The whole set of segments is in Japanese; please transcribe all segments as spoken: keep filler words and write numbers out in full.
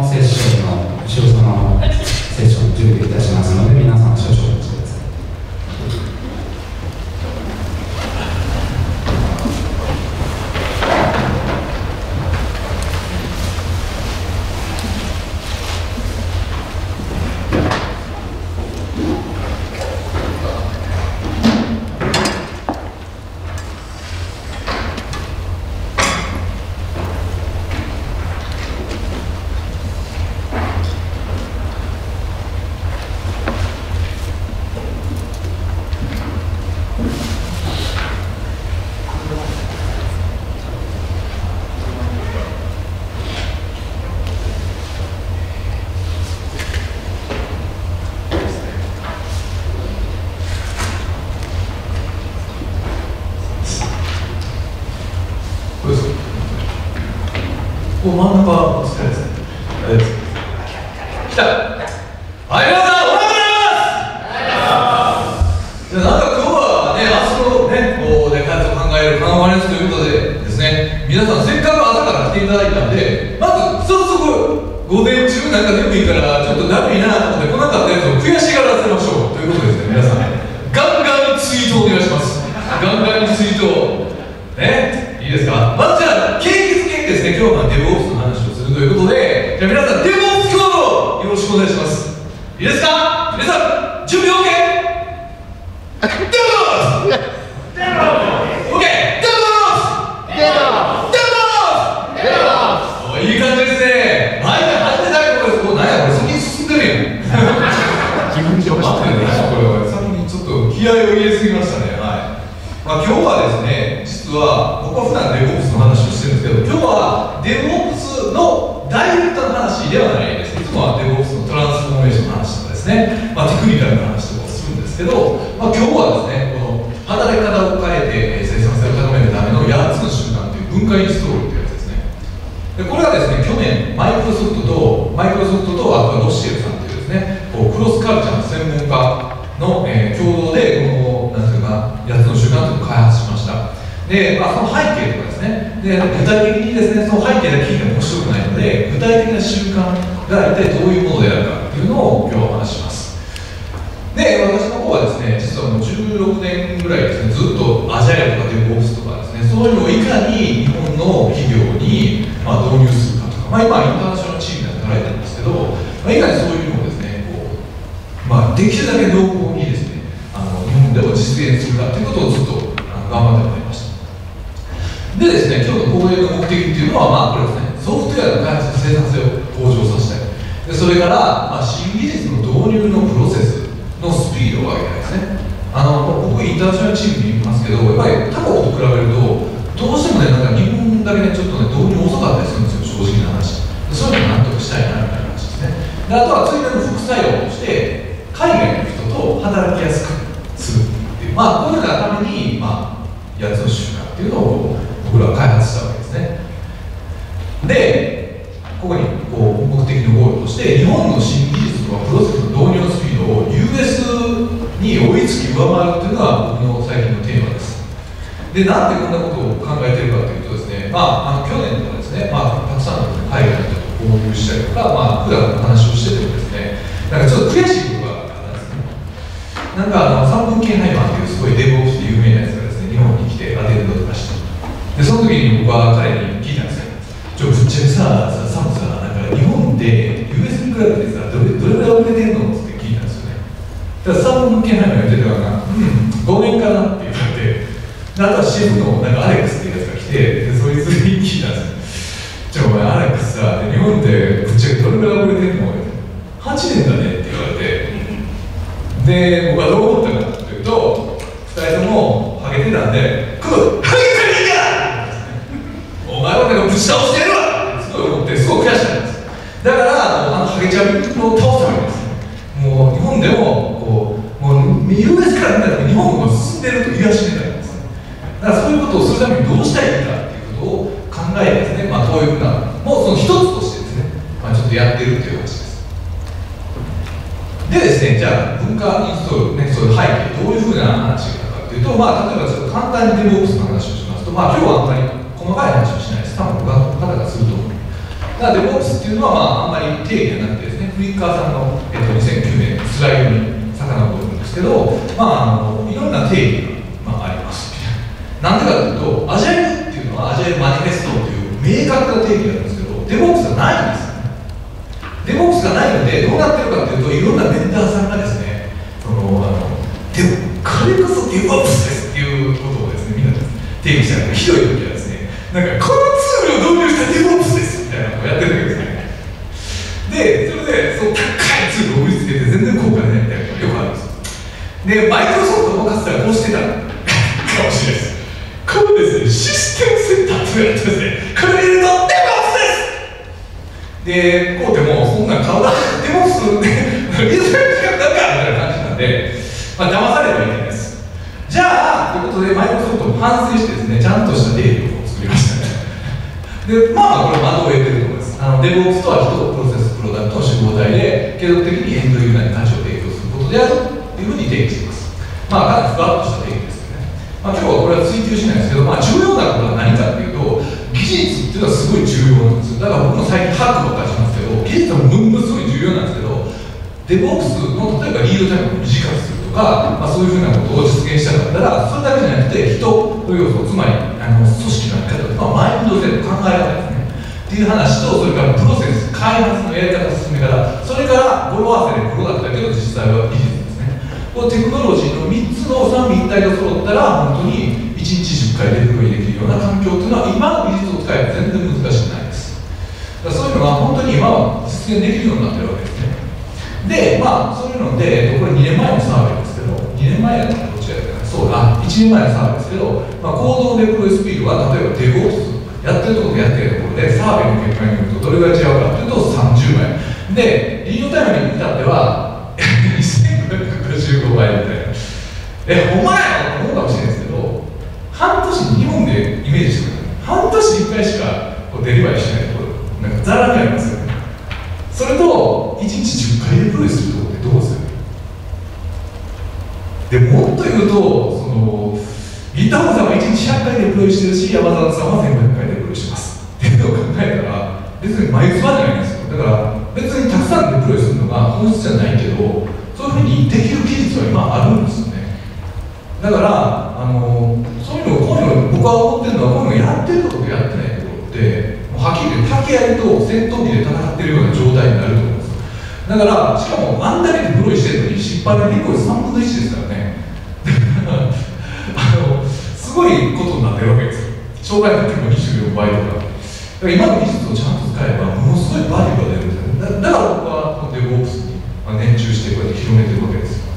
のセッションの後ろ様のセッション準備いたしますので、皆さん少々お待ちください。 こう真ん中お疲れですね。来た。はい、皆さんおはようございます。じゃあなんか今日はね、明日のね、こうね、開発を考えるカンファレンスということでですね、皆さんせっかく朝から来ていただいたんで、まず早速午前中なんか眠いからちょっとだるいなと思って来なかったやつを悔しがらせましょうということですね。皆さんガンガンツイートお願いします。ガンガンツイートね、いいですか。まずじゃあ景気づけですね、今日はデブオプスの話をするということで、じゃあ皆さんデブオプスコードよろしくお願いします。いいですか。皆さん準備 OK？ デブオプスデブオプス OK デブオプスデブオプスデブオプスいい感じですね。はい、じゃあ始めたいところです。こう何やこれ先に進んでるやん。自分でおかしくないですか。これ先にちょっと気合を入れすぎましたね。はい。まあ、今日はですね、実は僕は普段デブオプスの話をしてるんですけど、今日はデブオプスのダイレクトな話ではないです。いつもはデブオプスのトランスフォーメーションの話とかですね、まあ、テクニカルな話とかをするんですけど、まあ、今日はですね、この働き方を変えて生産性を高めるためのやっつの習慣という分解インストールというやつですね。でこれはですね、去年マイクロソフトとマイクロソフトとあとはロシエルさんというですね、こうクロスカルチャーの専門家の、えー、共同でこのなんていうかやつの習慣というのを開発しました。で、まあ、その背景とかですね、で具体的にですね、その背景だけ聞いても面白くないので、具体的な習慣が一体どういうものであるかというのを今日はお話しします。で、私の方はですね、実はもうじゅうろくねんぐらいですね、ずっとアジャイルとかデブオプスとかですね、そういうのをいかに日本の企業に、まあ、導入するかとか、まあ、今インターナショナルチームで働いてるんですけど、まあ、いかにそういうのをですね、こうまあ、できるだけ濃厚にですね、あの日本でも実現するかということをずっとあの頑張ってまいりました。でですね、今日の講演の目的っていうのは、まあ、これですね、ソフトウェアの開発と生産性を向上させたい。でそれから、まあ、新技術の導入のプロセスのスピードを上げたいですね。あの僕、インターナショナルチームに行きますけど、やっぱり他国と比べると、どうしてもね、なんか日本だけね、ちょっとね、導入遅かったりするんですよ、正直な話。そういうのをなんとかしたいなみたいな話ですね。であとは、ついでの副作用として、海外の人と働きやすくするっていう、まあ、こういうのがために、まあ、やつの習慣っていうのを僕らは開発したわけですね。で、ここにこう目的のゴールとして、日本の新技術とかプロセスの導入のスピードを ユーエス に追いつき上回るというのが僕の最近のテーマです。で、なんでこんなことを考えているかというとですね、まあ、あの去年とかですね、まあ、たくさんの海外の人と交流したりとか、まあ、普段の話をしててもですね、なんかちょっと悔しいことがあったんですね。なんかあのサム・ケンハイマンというすごいデブオプスで有名なやつがですね、日本に来てアテンドとかして、でその時に僕は彼に聞いたんですよ。ちょぶっちゃけさ、サムさ、なんか日本で ユーエス に比べてさ、どれどれぐらい遅れてんのって聞いたんですよね。だからサム・ケンハイマンが言ってたのが、うん、ごねんかなって言われて、であとはシェフのなんかアレックスっていうやつが来て、でそいつに聞いたんですよ。じゃあお前アレックスさ、日本でぶっちゃけどれぐらい遅れてんのはちねんだねって言われて、で、僕はどう思ったかというと、ふたりともハゲてたんで、このハゲてるんかお前はなんかぶち倒してやるわってすごい思って、すごい悔しかったんです。だから、あのハゲちゃんを倒すわけです。もう日本でも、こう、もう ユーエス から見たら日本が進んでると言わしめたんです。だからそういうことをするためにどうしたらいいかっていうことを考えてですね、まあ、こういうふうな、もうその一つとしてですね、まあ、ちょっとやってるっていう話です。でですね、じゃあ文化インストール、ね、そういう背景、どういうふうな話があるかというと、まあ、例えばちょっと簡単にデブオプスの話をしますと、まあ、今日はあんまり細かい話をしないです。多分他の方がすると思う。 だから DevOps っていうのは、まあ、あんまり定義がなくてですね、フリッカーさんの、えっと、にせんきゅうねんのスライドに遡るんですけど、まあ、あのいろんな定義が、まあ、あります。なんでかというと、アジャイルっていうのはアジャイルマニフェストという明確な定義なんですけど、DevOps がないんですよね。DevOps がないので、どうなってるかというと、いろんなベンダーさんがですね、そのあのでもこれこそ DevOps ですっていうことをですね、みんな定義したら、ひどい時はですね、なんかこのツールを導入した DevOps ですみたいなことをやってるわけですね。で、それで、そう高いツールを売りつけて全然効果がないみたいなことがよくあるんですよ。で、マイクロソフトもかつてはこうしてたかもしれないです。これですね、システムセンターとやってですね、これ入れると DevOps ですで、こうでも、そんな顔出して DevOps で、リズム企画だからみたいな感じなんで、まあ、騙されてはいけないです。じゃあ、ということで、マイクロソフトも反省してですね、ちゃんとした定義を作りましたね。で、まあ、これ、的を得てると思います。あの DevOps とは人、プロセス、プロダクトの集合体で、継続的にエンドユーザーに価値を提供することであるというふうに定義しています。まあ、かなりふわっとした定義ですよね。まあ、今日はこれは追求しないんですけど、まあ、重要なことは何かっていうと、技術っていうのはすごい重要なんですよ。だから僕も最近ハックばっかりしますけど、技術はものすごい重要なんですけど、DevOps の例えばリードタイムを短くするとか、まあ、そういうふうなことを実現したかったら、それだけじゃなくて、人という要素、つまりあの組織の在り方とか、マインドセット、考え方ですね。っていう話と、それからプロセス、開発のやり方、進め方、それから語呂合わせでプロダクトだけど、実際は技術ですね。このテクノロジーのみっつの三位一体が揃ったら、本当にいちにちじゅっかいデプロイできるような環境っていうのは、今の技術を使えば全然難しくないです。だからそういうのが本当に今は実現できるようになってるわけですね。で、まあ、そういうので、これにねんまえのサーベイですけど、にねんまえだったらどっちかやったかな、そうだ、いちねんまえのサーベイですけど、まあ、行動デプロイスピードは、例えば DevOps、やってるところとやってるところで、サーベイの結果によるとどれぐらい違うかというとさんじゅうばい。で、リードタイムに至っては、せんごひゃくごじゅうごばいみたいな。え、ほんまやろと思うかもしれないですけど、半年に日本でイメージしてください。半年にいっかいしかこうデリバリーしないところ、なんかザラにありますよね。それと、いちにちじゅっかいデプロイするところってどうする？でもっと言うと、その、ギターさんはいちにちひゃっかいデプロイしてるし、山里さんはせんごひゃっかいデプロイしてます。っていうのを考えたら、別に毎日はじゃないんですよ。だから、別にたくさんデプロイするのが本質じゃないけど、そういうふうにできる技術は今あるんですよね。だから、あのそういうのを、こういうの僕は思ってるのは、こういうのをやってるところとやってないところって、もうはっきり言って、竹槍と戦闘機で戦ってるような状態になると思うんですよ。だから、しかもあんだけデプロイしてるのに、失敗がにこでさんぶんのいちですからね。あのすごいことになってるわけですよ。障害の時もにじゅうよんばいとか。だから今の技術をちゃんと使えば、ものすごいバリューが出るんですよ。だだから僕は DevOps に熱中してこうやって広めてるわけですよ。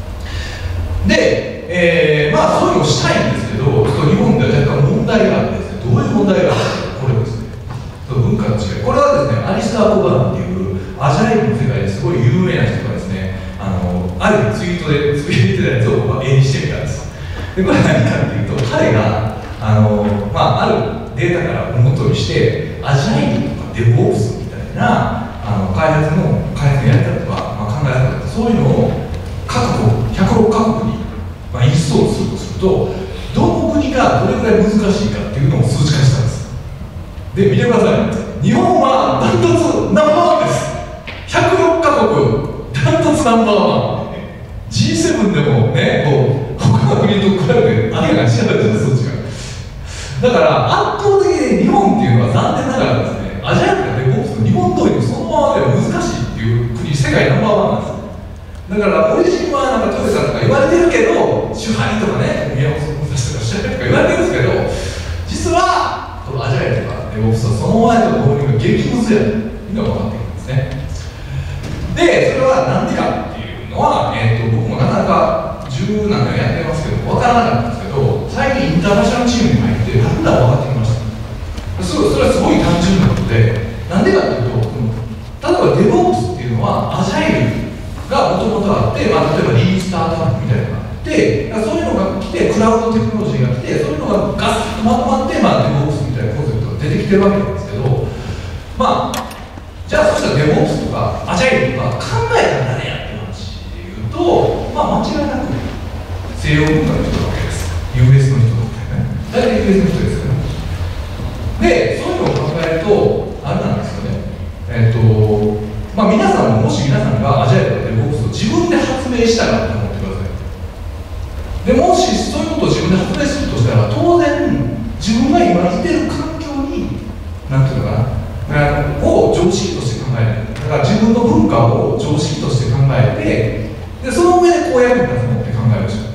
で、えー、まあそういうのをしたいんですけど、ちょっと日本では若干問題があってですね、どういう問題があるか、これですね。文化の違い。これはですね、アリスター・コバーンっていうアジャイルの世界ですごい有名な人がですね、あのあるツイートでつぶやいてたやつを僕は絵にしてみたんです。でこれは何かっていうと、彼があの、まあ、あるデータからを元にしてアジャイルとかデボースみたいなあの開発の開発のやり方とか、まあ、考え方とか、そういうのを各国ひゃくろっかこくに、まあ、インストールするとすると、どの国がどれくらい難しいかっていうのを数値化したんです。で見てください、日本はダントツナンバーワンです。ひゃくろっかこくダントツナンバーワン。 ジーセブン でもね、こう他の国と比べて明らかに違うんですよ、数値が。だから圧倒的に日本っていうのは残念ながらですね、アジアとかデボックスの日本通りにそのままでは難しいっていう国、世界ナンバーワンなんです。だからオリジンはなんかトヨタとか言われてるけど、手張りとかね、宮本武蔵とかシャレとか言われてるんですけど、実はこのアジアとかデボックスはその前と導入が激ムズやというのが分かってくるんですね。で、それは何でかっていうのは、えー、と僕もなかなかじゅうなんかやってますけど分からなかったんですけど、最近インターナショナルチームに入ってだんだん分かってきました。それそれはすごい単純なことで、なんでかっていうと、例えばデボックスっていうのはアジャイルがもともとあって、まあ、例えばリーンスタートアップみたいなのがあって、そういうのが来て、クラウドテクノロジーが来て、そういうのがガスッとまとまって、まあ、デボックスみたいなコンセプトが出てきてるわけなんですけど、まあじゃあそしたらデボックスとかアジャイルとか考えたら誰やっていう話でいうと、まあ間違いなく西洋文化の人なわけです。 ユーエス の人だったよね。大体 ユーエス の人ですよね。で、そういうのを考えるとあれなんですよね、 とまあ、皆さんももし皆さんがアジャイルとかデブオプスを自分で発明したらと思ってください。でもしそういうことを自分で発明するとしたら、当然自分が今いてる環境に何ていうのかなを常識として考える。だから自分の文化を常識として考えて、でその上でこう役に立つのって考えるでしょ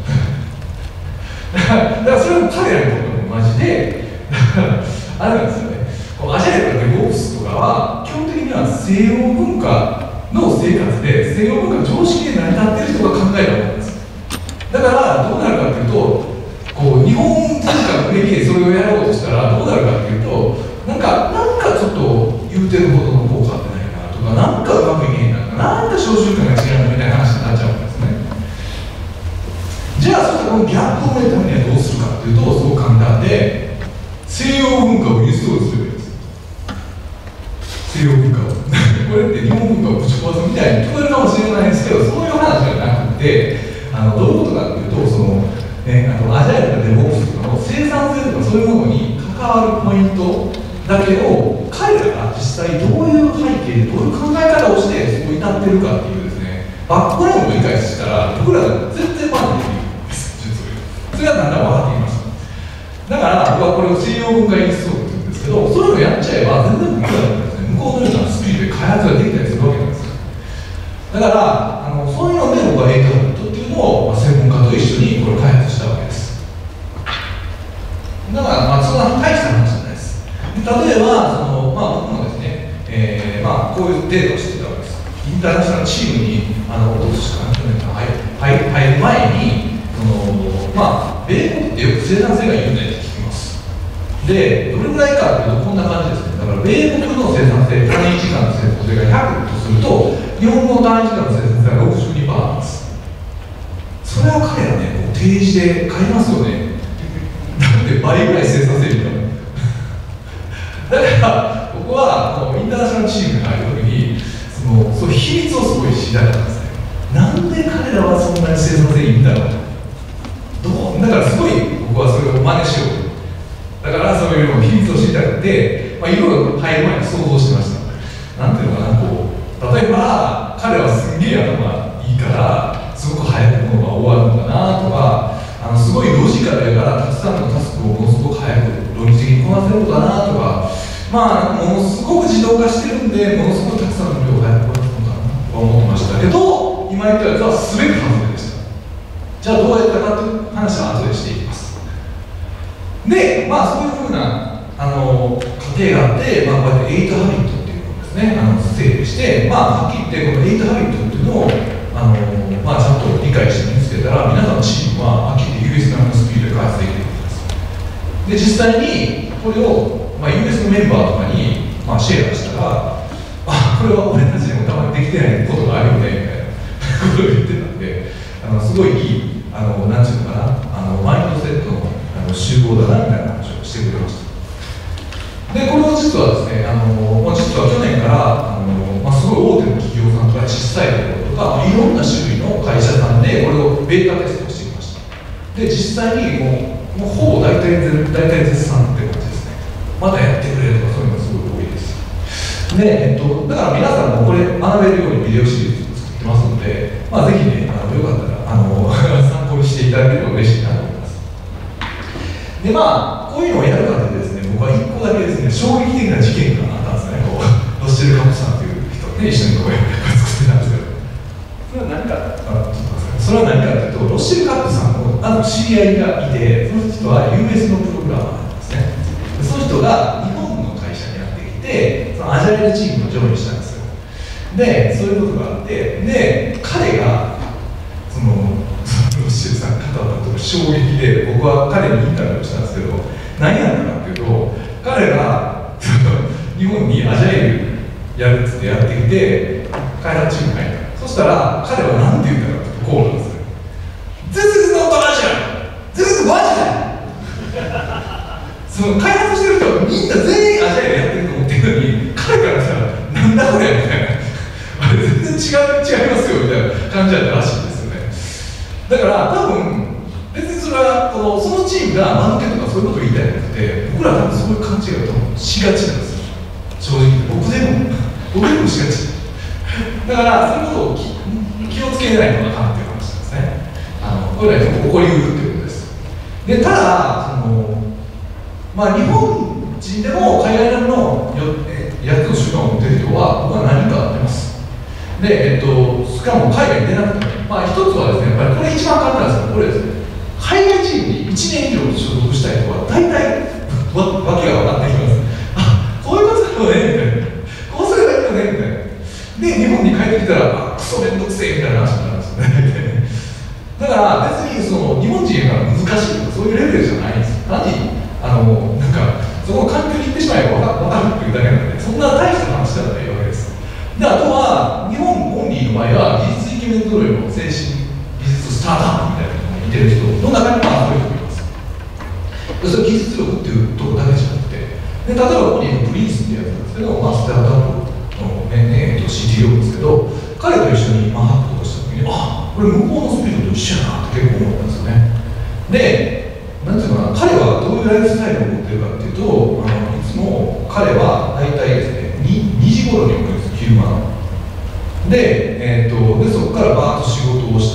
だからそれも彼らにとってもマジであれなんですよね。アジャイルとかデブオプスとかは基本的には西洋文化の生活で西洋文化常識で成り立っている人が考えたものなんです。だからどうなるかっていうと、こう日本文化の上にそれをやろうとしたらどうなるかっていうと、なんかなんかちょっと言うてるほどの効果ってないかなとか、なんかうまくいけへんなとか、なんか小習慣が違うみたいな話になっちゃうんですね。じゃあそしたらこのギャップを埋めるためにはどうするかっていうと、すごく簡単で、西洋文化をインストールするべきです。西洋文化をこれって日本文化をぶち壊すみたいに聞こえるかもしれないですけど、そういう話じゃなくて、あのどういうことかっていうと、その、ね、あのアジャイルとかデブオプスとかの生産性とかそういうものに関わるポイントだけを彼らが実際どういう背景でどういう考え方をしてそう至っているかっていうですね、バックグラウンドを理解したら僕らは全然学んでいるんです。それはだんだん分かってきました。だから僕はこれを西洋文化インストールって言うんですけど、そういうのをやっちゃえば全然僕らなんですね、向こうのようなスピードで開発ができたりするわけなんですよ。だからあのそういうので僕はエイトハビットっていうのを、まあ、専門家と一緒にこれを開発したわけです。だからまあそんな大した話じゃないです。で例えばその、まあ、僕もですね、えーまあ、こういうデータをしてたわけです。インターナショナルチームにあのどうしかな去年から入る入る前にその、まあ、米国ってよく生産性がいいよねって聞きます。でどれぐらいかっていうとこんな感じですね。だから米国の生産性、単位時間の生産性がひゃくとすると、日本の単位時間の生産性が ろくじゅうにパーセント なんです。それは彼らね、こう提示で買いますよね。だって倍ぐらい生産性いるからだから僕はこのインターナショナルチームに入るときにそのそう比率をすごい知りたかったんですね。なんで彼らはそんなに生産性いいんだろう。どうだからすごい僕はそれを真似しようと。だからそういうの比率を知りたくて、まあ、いろいろ入る前に想像してました。なんていうのかな、こう例えば彼はすんげえ頭がいいからすごく早くものが終わるのかなとか、あのすごいロジカルやからたくさんのタスクをものすごく早く論理的にこなせるのかなとか、まあものすごく自動化してるんでものすごくたくさんの量を早くこなせるのかなと思ってましたけど、今言ったやつは全て外れでした。じゃあどうやったかという話は後でしていきます。で、まあそういうふうなあの過程があって、まあ、こうやってエイトハビットっていうのをですね、あの整理して、まあはっきり言ってこのエイトハビットっていうのをあの、まあ、ちゃんと理解して身につけたら、皆さんのチームははっきり言って ユーエス 並みのスピードで開発できるわけです。で、実際にこれを、まあ、ユーエス のメンバーとかに、まあ、シェアしたら、あ、これは俺たちでもたまにできてないことがあるよねみたいなことを言ってたんで、あのすごいいい、あのなんていうのかな、あのマインドセットのあの集合だなみたいな話をしてくれました。で、これを実はですね、あの実は去年からあの、まあ、すごい大手の企業さんとか小さいところとか、まあ、いろんな種類の会社さんでこれをベータテストしてきました。で、実際にもう、もうほぼ大体大体絶賛って感じですね。またやってくれるとかそういうのがすごい多いです。で、えっと、だから皆さんもこれ学べるようにビデオシリーズを作ってますので、まあ、ぜひね、あのよかったらあの参考にしていただければ嬉しいなと思います。で、まあ、こういうのをやるかでですね、僕はいっこだけですね、衝撃的な事件があったんですね。こうロッシェル・カプさんという人ね、一緒にこう作ってたんですけど、それは何か、あ、ちょっと待ってください。それは何かというと、ロッシェル・カップさんのあの知り合いがいて、その人は ユーエス のプログラマーなんですね。その人が日本の会社にやってきて、そのアジャイルチームをジョインしたんですよ。で、そういうことがあって、で、彼がそのロッシェルさんが語ったと衝撃で、僕は彼にインタビューをしたんですけど、何やったかっていうと、彼が日本にアジャイルやるっつってやってきて、開発チームに入った。そしたら彼は何て言ったかってこうなんですよ。This is not Asia! This is Asia! その開発してる人はみんな全員アジャイルやってると思ってるのに、彼からしたらなんだこれみたいな、あれ全然違う違いますよみたいな感じだったらしいんですよね。だから多分別にそれはこのそのチームが間抜けとかそういうことを言いたいんじゃなくて、僕らは多分そういう勘違いをしがちなんですよ。正直僕でもボケるしがちだからそういうことを気気をつけないとあかんっていう話ですね。あのこれらに起こりうるっていうことです。でただその、まあ、日本人でも海外のやつの習慣を持っている人は僕は何人か会ってます。で、えっと、しかも海外に出なくても、まあ、一つはですね、やっぱりこれ一番簡単ですけど、これですね、海外チームにいちねん以上所属したい人は大体わ, わけが分かってきます。あ、こういうことだよねみたいな、こうすればいいよねみたいな。で、日本に帰ってきたら、あ、クソめんどくせえみたいな話になるんですよね。だから別にその日本人が難しいとかそういうレベルじゃないんですよ。単にあのなんかそこの環境に行ってしまえば分かるっていうだけなので、そんな大した話じゃないわけです。で、あとは日本オンリーの場合は技術イケメンドロイの精神技術スタートアップみたいなのに似てる人の中にもそういう人もいます。それ技術力っていうところだけじゃなくて、で例えばここにプリンスってやつなんですけど、まあ、スタートアップの、ねえー、と シーティーオー ですけど、彼と一緒にマンハッタンとした時に、あ、これ向こうのスピードと一緒やなって結構思ったんですよね。で、なんていうかな、彼はどういうライフスタイルを持ってるかっていうと、あのいつも彼は大体ですね、に, にじ頃に起きるんです、昼間の。で、えー、とでそこからバーッと仕事をして、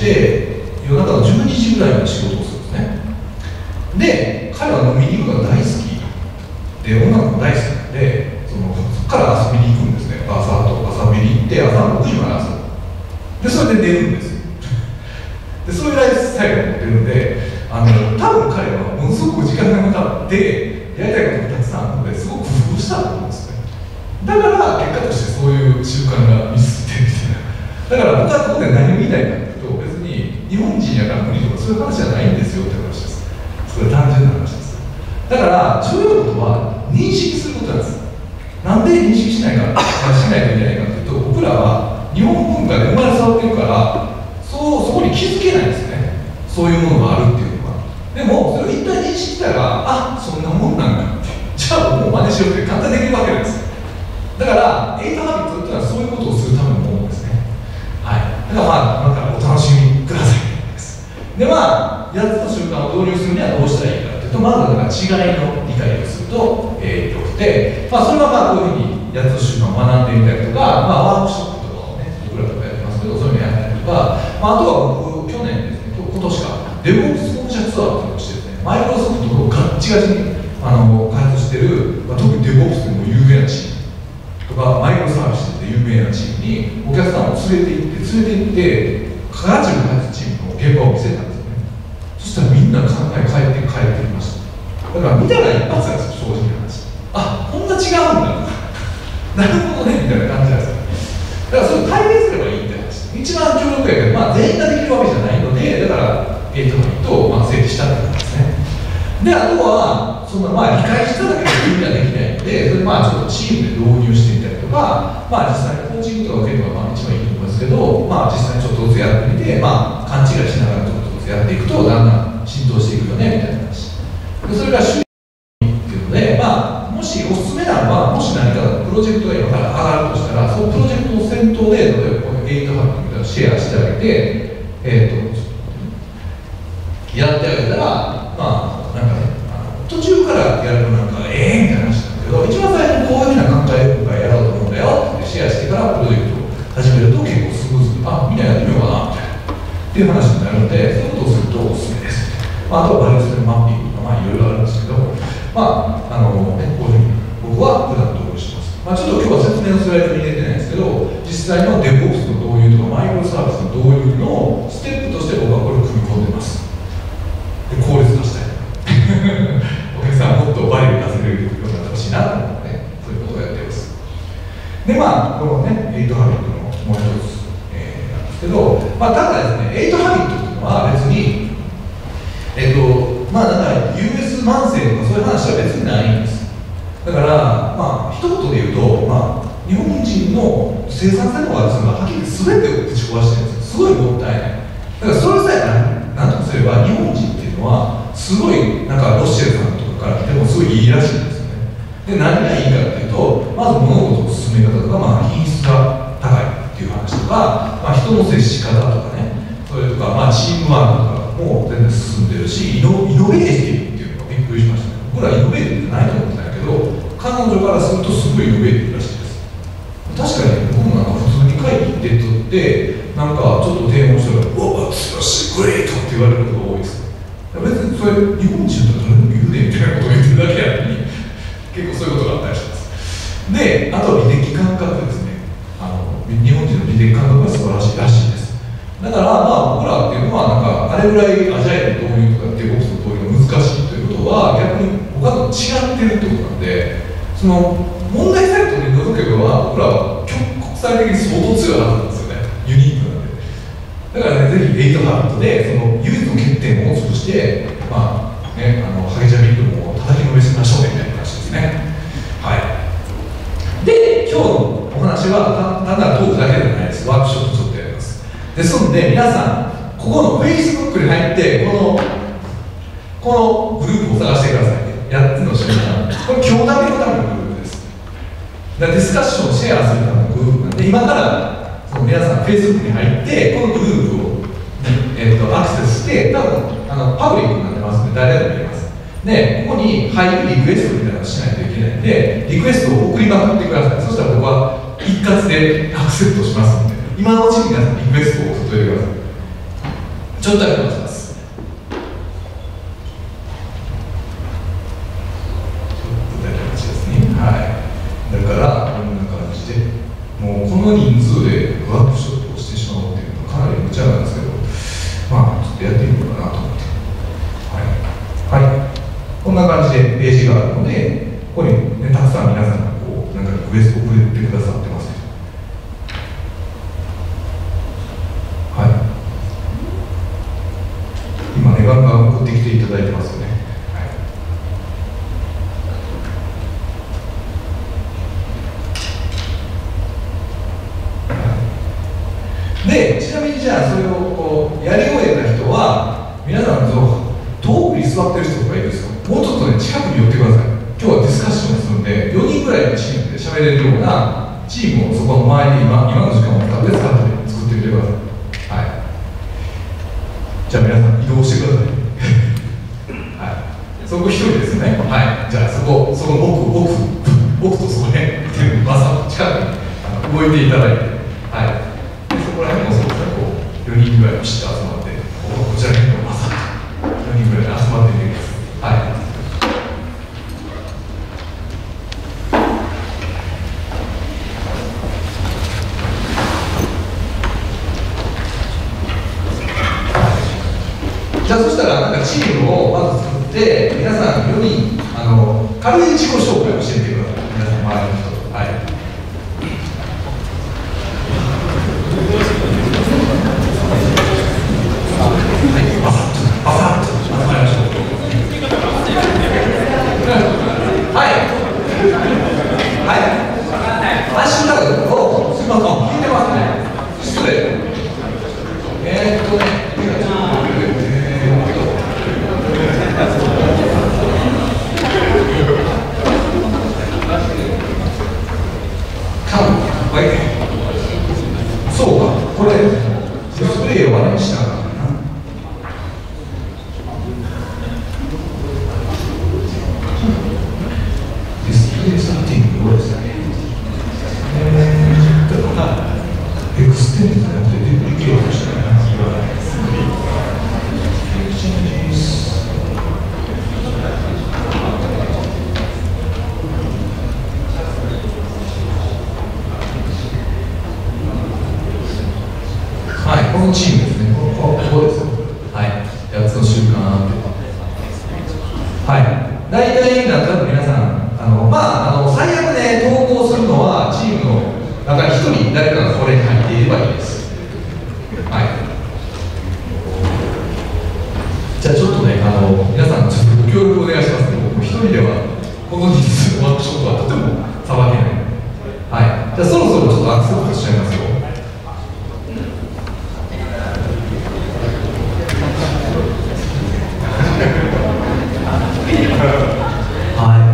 夜中のじゅうにじぐらいまで仕事をするんですね。で、彼は飲みに行くのが大好きで、女の子も大好きなんで、そのそこから遊びに行くんですね。朝と遊びに行って、朝のろくじまで遊ぶ。で、それで寝るんですよ。で、そういうライフスタイルを持ってるんで、あの多分彼はものすごく時間がかかってやりたいことがたくさんあるので、すごく工夫したと思うんですね。だから結果としてそういう習慣がミスってるみたいな。だから僕はここで何を言いたいかというと、別に日本人やから無理とかそういう話じゃないんですよって話です。それ単純な話です。だから重要なことは認識することなんです。なんで認識しないかしないといけないかというと、僕らは日本文化で生まれ育ってるからそうそこに気づけないんですね。そういうものがあるっていうのは。でもそれを一旦認識したら、あ、そんなもんなんだって、じゃあもう真似しようって簡単にできるわけなんです。だからエイトハビットっていうのはそういうことをするためのものですね。はい。だからまあなんかお楽しみくださいです。でまあやつの習慣を導入するにはどうしたらいいかというと、まずは違いの理解をすると、えー、よくて、まあ、それはまあこういうふうにやつの習慣を学んでみたりとか、まあ、ワークショップとかをね、僕らとかやってますけど、そういうのやったりとか、まあ、あとは僕去年ですね、今年かデボックス本社ツアーっていうのをしてですね、マイクロソフトとガッチガチにあの開発してる、まあ、特にデボックスでも有名なチームとかマイクロサービスで有名なチームにお客さんを連れて行って連れて行ってガチの開発チームの現場を見せたんですよね。そしたらみんな考え変えて帰ってきました。だから見たら一発なんですよ、正直な話。あ、こんな違うんだなるほどねみたいな感じなんですよ。だからそれを体験すればいいって話。一番強力やけど、まあ、全員ができるわけじゃないので、だからエイトハビットをまあ整理したってことですね。で、あとはそのまあ理解しただけで意味ができないので、それまあちょっとチームで導入してみたりとか、まあ実際にコーチングとか受けるのがまあ一番いいと思いますけど、まあ実際にちょっとずつやってみて、まあ勘違いしながらちょっとずつやっていくとだんだん浸透していくよねみたいな話。でそれが週っていうので、まあ、もしおすすめなのは、もし何かプロジェクトが今から上がるとしたら、そのプロジェクトの先頭で、例えばこういうエイトハッピングをシェアしてあげて、えー、とやってあげたら、まあ、なんかね、あの途中からやるとなんか、ええー、みたいな話なんだけど、一番最初にこういうふうな考えをやろうと思うんだよってシェアしてからプロジェクトを始めると結構スムーズに、あ、みんなやってみようかな、みたいな。っていう話になるので、そういうことをするとおすすめです。まあ、あとはバリアスマッピングとか、まあ、いろいろあるんですけど、まあ、あのね、こういうふうに僕は普段導入してます。まあ、ちょっと今日は説明のスライドに入れてないんですけど、実際のデボックスの導入とか、マイクロサービスの導入のステップとして僕はこれを組み込んでます。で、効率化したい。お客さんもっとバリュー出せるようになってほしいなと思って、そういうことをやってます。で、まあ、このね、エイトハビットのもう一つ、えー、なんですけど、まあ、ただですね、エイトハビットっていうのは別に、えっと、まあ、なんか ユーエス 慢性とかそういう話は別にないんです。だから、まあ、一言で言うと、まあ、日本人の生産性の悪さがはっきり全てをぶち壊してるんですよ。すごいもったいない。だからそれさえ何とすれば、日本人っていうのは、すごい、なんかロシエルさんとかから見てもすごいいいらしいんですよね。で、何がいいかっていうと、まず物事の進め方とか、まあ、品質が高いっていう話とか、まあ、人の接し方とかね、それとか、まあ、チームワークとかも全然進んでるし、イノ、イノベーティブっていうのがびっくりしましたね。僕らイノベーティブってないと思ってたけど、彼女からするとすごいイノベーティブらしいです。 確かに僕もなんか普通に会議出とってなんかちょっと提案したら「うわ強しグレート」って言われることが多いです。別にそれ日本人だったら誰でも言うねみたいなことを言ってるだけやのに結構そういうことがあったりします。で、あと履歴感覚ですね。あの日本人の履歴感覚が素晴らしいらしいです。だからまあ僕らっていうのはなんかあれぐらいアジャイルの導入とかデボックスの導入が難しいということは逆に他と違ってるってことなんで、その問題サイトに除けば僕らは国際的に相当強いはずなんですよね。ユニークなんで。だからね、ぜひエイトハビットでその唯一の欠点を潰して、まあね、あのハゲジャビットも叩きのめしましょうみたいな話ですね。はい。で、今日のお話は単なるトークだけではないです。ワークショップちょっとやります。ですので、皆さん、ここの Facebook に入って、このこのグループを探してくださいね。やっつの瞬間。これ今日だけのためのグループです。だからディスカッションをシェアするためのグループなんで、今からその皆さん Facebook に入ってこのグループを、えー、とアクセスして多分あのパブリックになってますので誰でも見れます。でここに入るリクエストみたいなのをしないといけないんでリクエストを送りまくってください。そしたら僕は一括でアクセプトしますので今のうちに皆さんリクエストを送っておいてください。ちょっとだけ待ちます。ちょっとだけ待ちですね。はい。だからこんな感じでもうこの人数でワークショップをしてしまおうっていうのはかなり無茶なんですけど、まあちょっとやってみようかなと思って。はい。はい。こんな感じでページがあるので、ここに、ね、たくさん皆さんがこうなんかリクエストをくれてくださってます。はい。今ね、ガンガン送ってきていただいてますよね。で、ちなみにじゃあそれをこうやり終えた人は皆さんと遠くに座ってる人とかいるんですよ。もうちょっとね近くに寄ってください。今日はディスカッションをするんでよにんぐらいのチームで喋れるようなチームをそこの周りに今今の時間を使って使って作ってみてください。はい。じゃあ皆さん移動してください。はい。そこ一人ですね。はい。じゃあそこその奥奥奥とそこねまさ近くに動いていただいて、はい。ここら辺もそうですね、こうよにんぐらいの人集まって、こちらにもまさかよにんぐらい集まっているんです。はい。じゃあそしたらなんかチームをまず作って皆さんよにんあの軽い自己紹介をしてみてください。皆さん周りの人。はい。そうか、これディスプレイをあれにしながらディスプレイセッティングをですね、えー、エクステンドじゃなくてデプリケートしたいな。このチームですね、ここです。はい、やつの習慣って。はい、大体なんとなく皆さん、あのまあ、あの最悪ね、投稿するのはチームの中に一人誰かがこれに入っていればいいです。はい。じゃあちょっとね、あの皆さんちょっとご協力お願いしますね。僕一人ではこの人数のワークショップはとてもさばけない。はい。じゃあそろそろちょっとアクセプトしちゃいますよ。はい。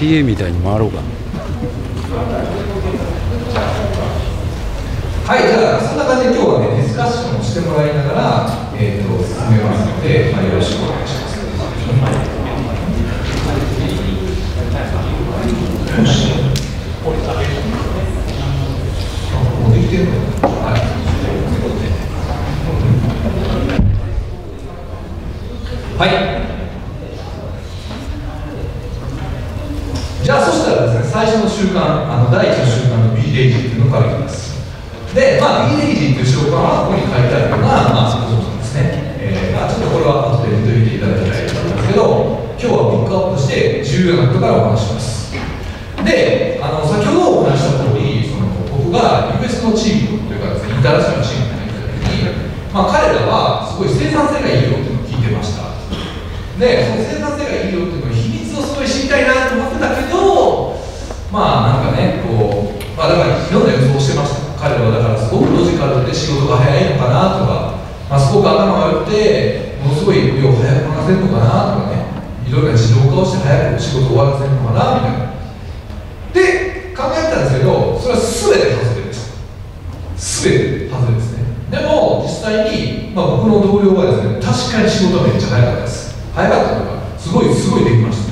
ピーエー みたいに回ろうか。 はい、じゃあそんな感じで今日はねディスカッションをしてもらいながら、えー、と進めますので、まあ、よろしくお願いします。もうできてるの？はい。はい。じゃあそしたらですね、最初の習慣、あの第一の習慣の Be Lazy っていうのからいきます。で、まあ Be Lazy っていう習慣はここに書いてあるような、まあ、そうですね。えー、まあちょっとこれは後で見といていただきたいと思いますけど、今日はピックアップして重要なことからお話します。で、あの先ほどお話した通り、その僕が ユーエス のチームというかですね、インターナショナルチームに入った時に、まあ彼らはすごい生産性がいいよっていうのを聞いてました。で、その生産性がいいよっていうのを秘密をすごい知りたいなと思ってたけど、まあなんかね、こう、まあだからいろんな予想をしてました。彼らはだからすごくロジカルで仕事が早いのかなとか、まあ、すごく頭が良くて、ものすごい量を早くこなせるのかなとかね、いろいろな自動化をして早く仕事を終わらせるのかなみたいな。で、考えてたんですけど、それは全て外れでした。全て外れですね。でも、実際に、まあ、僕の同僚はですね、確かに仕事はめっちゃ早かったです。早かったというか、すごい、すごいできました。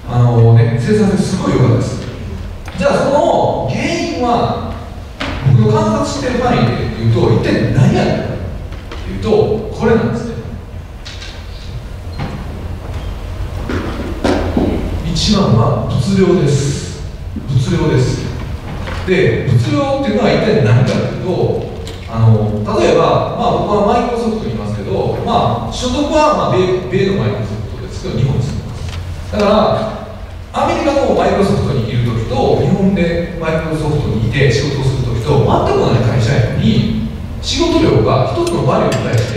あのね、生産性すごい良かったです。じゃあ、その原因は、僕の観察している範囲で言うと、一体何やったかというと、これなんですね。一番は物量です。物量です。で、物量っていうのは一体何かというと、あの例えば、まあ、僕はマイクロソフトにいますけど、まあ、所属はまあ米、米のマイクロソフトですけど、日本に住んでます。だから、アメリカのマイクロソフトにいるときと、日本でマイクロソフトにいて仕事をするときと、全く同じ会社やのに、仕事量が一つのバリューに対して、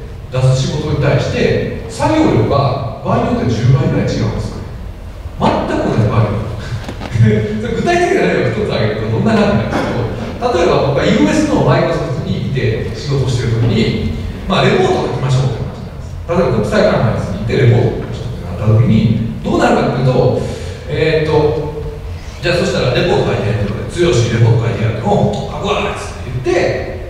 出す仕事に対して、作業量が場合によってじゅうばいぐらい違うんですよ。全く同じバリュー。それ具体的な例を一つ挙げると、どんな感じなんですけど、例えば僕は ユーエス のマイクロソフトにいて仕事をしているときに、まあ、レポートを書きましょうって話なんです。例えば国際カンファレンスに行ってレポートを書きましょうってなったときに、どうなるかというと、えー、っと、じゃあそしたらレポート書いてやるとか、強しレポート書いてやると、書くわーっつって言って、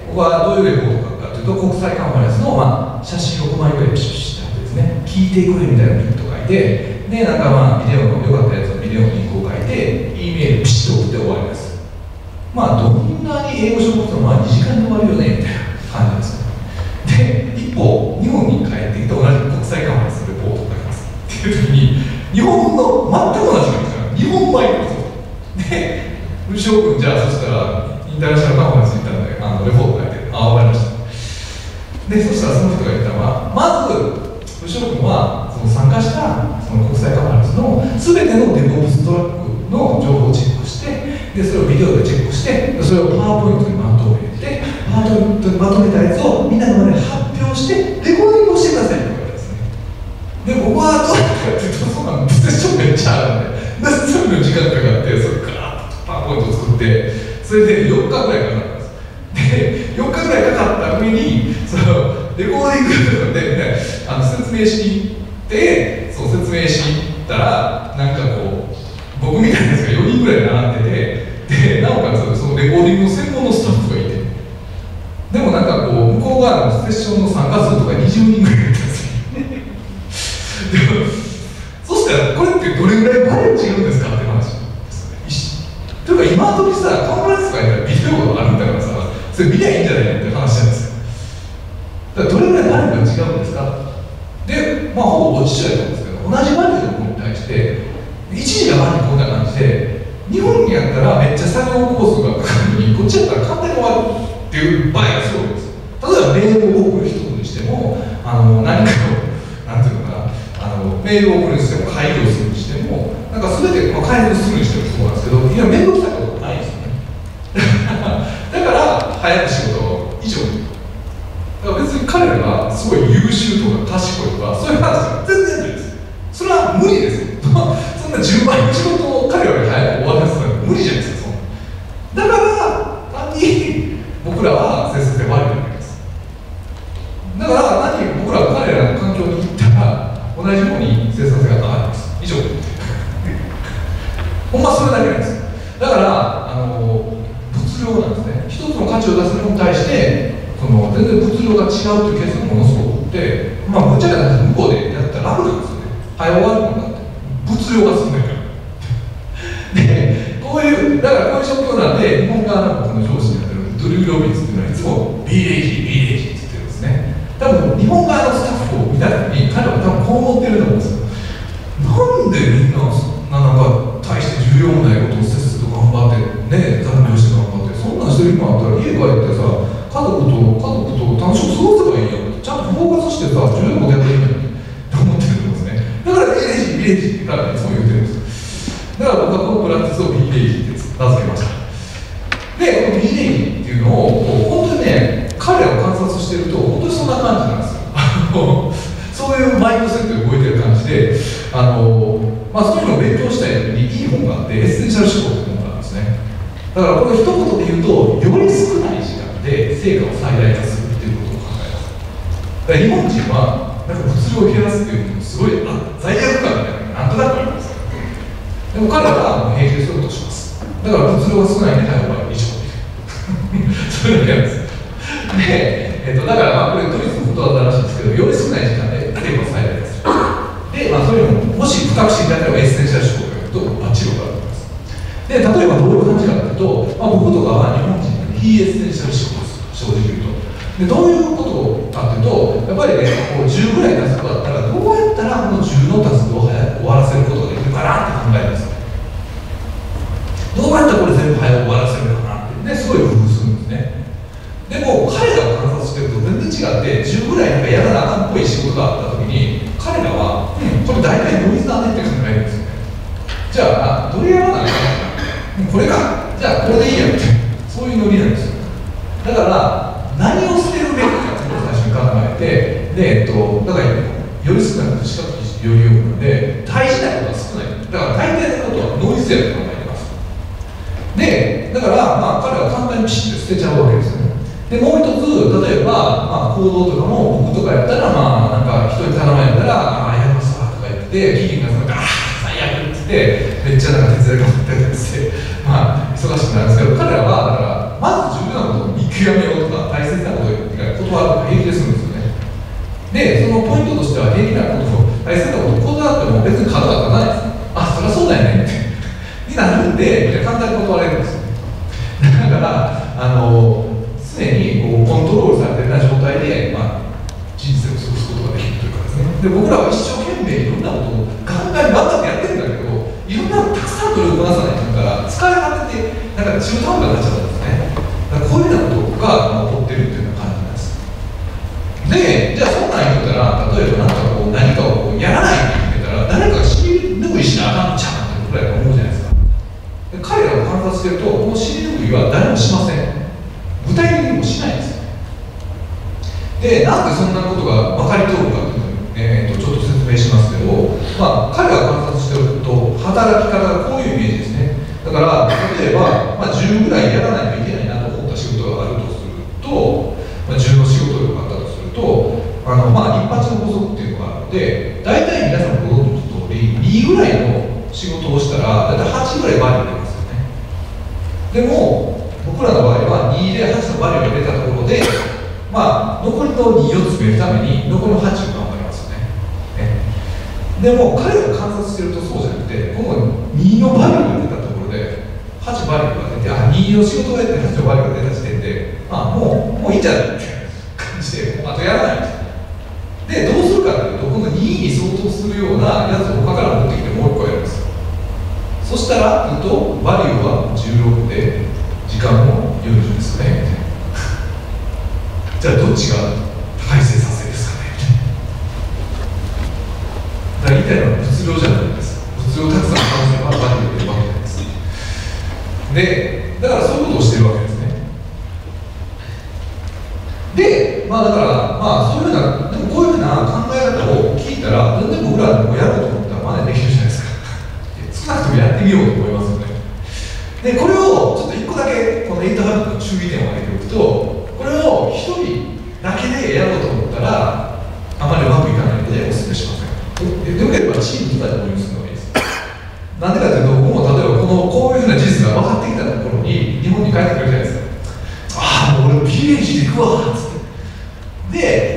僕はどういうレポートを書くかというと、国際カンファレンスの、まあ、写真ろくまいぐらいピシピシってですね、聞いてくれみたいなピンと書いて、で、なんかまあ、ビデオの良かったやつのビデオのリンクを書いて、E メールピシッと送って終わりです。まあ、どんなに英語書物のまあにじかんで終わるよねみたいな感じですね。で、一方、日本に帰ってきて同じ国際カンファレンスのレポートを書きますっていう時に、日本の全く同じなんですよ。日本マイクロソフト。で、牛尾君、じゃあそしたら、インターナショナルカンファレンスに行ったので、あのレポート書いて、ああ、わかりました。で、そしたらその人が言ったのは、まず、牛尾君はその参加したその国際カンファレンスの全てのデボプストラックの情報をチェックして、でそれをビデオでチェックして、それをパワーポイントにまとめて、パワーポイントにまとめたやつをみんなの前で発表して、レコーディングをしてくださいって言われたんですね。で、僕はどうやってかっていうと、そんなのプセッションめっちゃあるんで、で、それの時間かかって、それからパワーポイントを作って、それでよっかぐらいかかったんです。で、よっかぐらいかかった上に、そのレコーディングで、ね、あの説明しに行って、そう説明しに行ったら、なんかこう、僕みたいなやつがよにんぐらい並んでて、で、なおかつそのレコーディングの専門のスタッフがいて、でもなんかこう、向こう側のセッションの参加数とかにじゅうにんぐらいいたんですよ。でもそしたら、これってどれぐらいバレ違うんですかって話ですね。というか、今時さ、カンファレンスとかやったらビデオがあるんだからさ、それ見りゃいいんじゃないのって話なんですよ。だからどれぐらいバリューが違うんですかで、まあ、ほぼ一緒やと思うんですけど、同じバリューのものに対して、一時がバリューこんな感じで、日本にやったらめっちゃ作業コースがかかるのに、こっちやったら簡単に終わるっていう場合がすごいです。例えばメールを送る人にしても、あの何かを、なんていうのかな、あのメールを送るにしても、会議をするにしても、なんか全て、まあ、会議をするにしてもそうなんですけど、いや、面倒くさいことないですよね。だから、早く仕事を以上に。だから別に彼らがすごい優秀とか賢いとかそういう話は全然ないです。それは無理ですよ。そんなじゅうばいの仕事を彼らより早く終わらせるのは無理じゃないですか。だから単に僕らは生産性悪いわけです。だから何僕らが彼らの環境に行ったら同じように生産性が上がります。以上。 うっていうケースがものすごくて、まあぶっちゃけなくて向こうでやったら楽なんですよね。早終わるもんだって物量が進んでるからでこういうだからこういう状況なんで、日本側の僕の上司になってるドルー・ロビンスっていうのはいつも ビーレイジー、ビーレイジーって言ってるんですね。多分日本側のスタッフを見た時に彼は多分こう思ってると思うんですよ。なんでみんなそんななんか大して重要もないことをせっせと頑張ってね、残業して頑張ってそんなんしてる今あったら家帰ってさ家族と家族と楽しく過ごせばいいよ、ちゃんとフォーカスしてさ重要なことやっていいんだよって思ってるんですね。だからビーレイジー、ビーレイジーって彼はいつも言ってるんです。だから僕はこのプラクティスを ビーレイジーって名付けました。で、この ビーレイジーっていうのをこう本当にね、彼らを観察してると本当にそんな感じなんですよそういうマインドセットで動いてる感じで、あのまあ、そういうのを勉強したい時にいい本があって、エッセンシャル思考っていう本があるんですね。だからこれ一言で言うと、より少ない時間で成果を最大化するっていうことを考えます。だから日本人はなんか物量を減らすっていうのすごいあ罪悪感みたいななんとなくあるんですよ。でも彼らはもう平気でそういうことをします。だから物量が少ないんで早く終わる以上そういうのをやるんですよ。で、えっと、だからまあこれドイツのことは正しいんですけど、より少ない時間で成果を最大化する。で、まあ、そういうのももし深く知りたいのはエッセンシャル思考というとバッチリ分かると思います。で、例えばどういう感じかというと、まあ、僕とかは日本人の非エッセンシャル思考です、正直言うと。で、どういうことかというと、やっぱりね、こうじゅうぐらいタスクだったら、どうやったらこのじゅうのタスクを早く終わらせることができるかなって考えるんですよ。どうやったらこれ全部早く終わらせるかなって、ね、すごい工夫するんですね。でも、彼らを観察してると全然違って、じゅうぐらいなんかやらなあかんっぽい仕事があったときに、彼らは、うん、これ大体ノイズだねって考えるんですよね。じゃあ、どれやらなあかんのかな、これか、じゃあこれでいいやって、そういうノリなんですよ。だから、何を捨てるべきかっていうのを最初に考えて、で、えっと、だから、より少なく視覚よりよくので、大事なことは少ない。だから、大抵のことはノイズやと考えてます。で、だから、まあ、彼は簡単にピシッと捨てちゃうわけですよね。でもう一つ、例えば、まあ、行動とかも僕とかやったら、まあ、なんか人に頼まれたら、ああ、やりますわとか言って、期限が迫って、ああ、最悪って言って、めっちゃなんか手伝いが持ったりとかして、まあ、忙しくなるんですけど、彼らは、だから、まず重要なことを見極めようとか、大切なことを言って断るとか平気でするんですよね。で、そのポイントとしては、平気なことを、大切なことを断っても別に角が立たないです。あ、そりゃそうだよねって。になるんで、簡単に断れるんですよね。だから、あの、常にこうコントロールされてるような状態で、まあ、人生を過ごすことができるというかですね。で、僕らは一生懸命いろんなことをガンガン頑張ってやってるんだけど、いろんなたくさん取りこなさないとから疲れ果ててなんか中途半端になっちゃったんですね。だからこういうようなことが起こってるっていうような感じなんです。で、じゃあそんなん言ったら、例えばなんかこう何かをこうやらないって言ってたら誰かが尻拭いしなあかんちゃうってぐらい思うじゃないですか。で彼らを観察してると、この尻拭いは誰もしません。具体的にもしないんですよ。で、なんでそんなことが分かり通るかというのを、えー、とちょっと説明しますけど、まあ、彼が観察してると働き方がこういうイメージですね。だから例えば、まあ、じゅうぐらいやらないといけないなと思った仕事があるとすると、まあ、じゅうの仕事量があったとすると、あのまあ、一発の法則っていうのがあって、大体皆さんご存知の通りにぐらいの仕事をしたら大体はちぐらいバリュー出ますよね。でも僕らの場合はにではちのバリューが出たところで、まあ、残りのにを詰めるために残りのはちを頑張りますよね。ねでも彼を観察してるとそうじゃなくて、このにのバリューが出たところではちバリューが出て、あ、にの仕事が出てはちのバリューが出た時点で、まあ、もうもういいんじゃないって感じで、あとやらないで、どうするかというと、このにに相当するようなやつを他から持ってきてもういっこやるんですよ。そしたら、言うとバリューはじゅうろくで時間もよんじゅうですよね。じゃあどっちが高い生産性ですかね。だから言いたいのは物量じゃないんです。物量たくさん買うのはバリューでるわけなんです。で、だからそういうことをしてるわけですね。で、まあだから、まあそういうふうな、でもこういうふうな考え方を聞いたら、全然僕らでもやろうと思ったら真似できるじゃないですか。少なくともやってみようと思いますよね。で、これをちょっといっこだけ、このエイトハビットの注意点を挙げておくと、これをひとりだけでやろうと思ったら、あまりうまくいかないのでお勧めしません。で、よければチームとかで導入するのがいいです。なんでかというと、僕も例えばこのこういうふうな事実が分かってきたところに、日本に帰ってくるじゃないですか。ああ、もう俺も ピーエイチ で行くわっつって。で、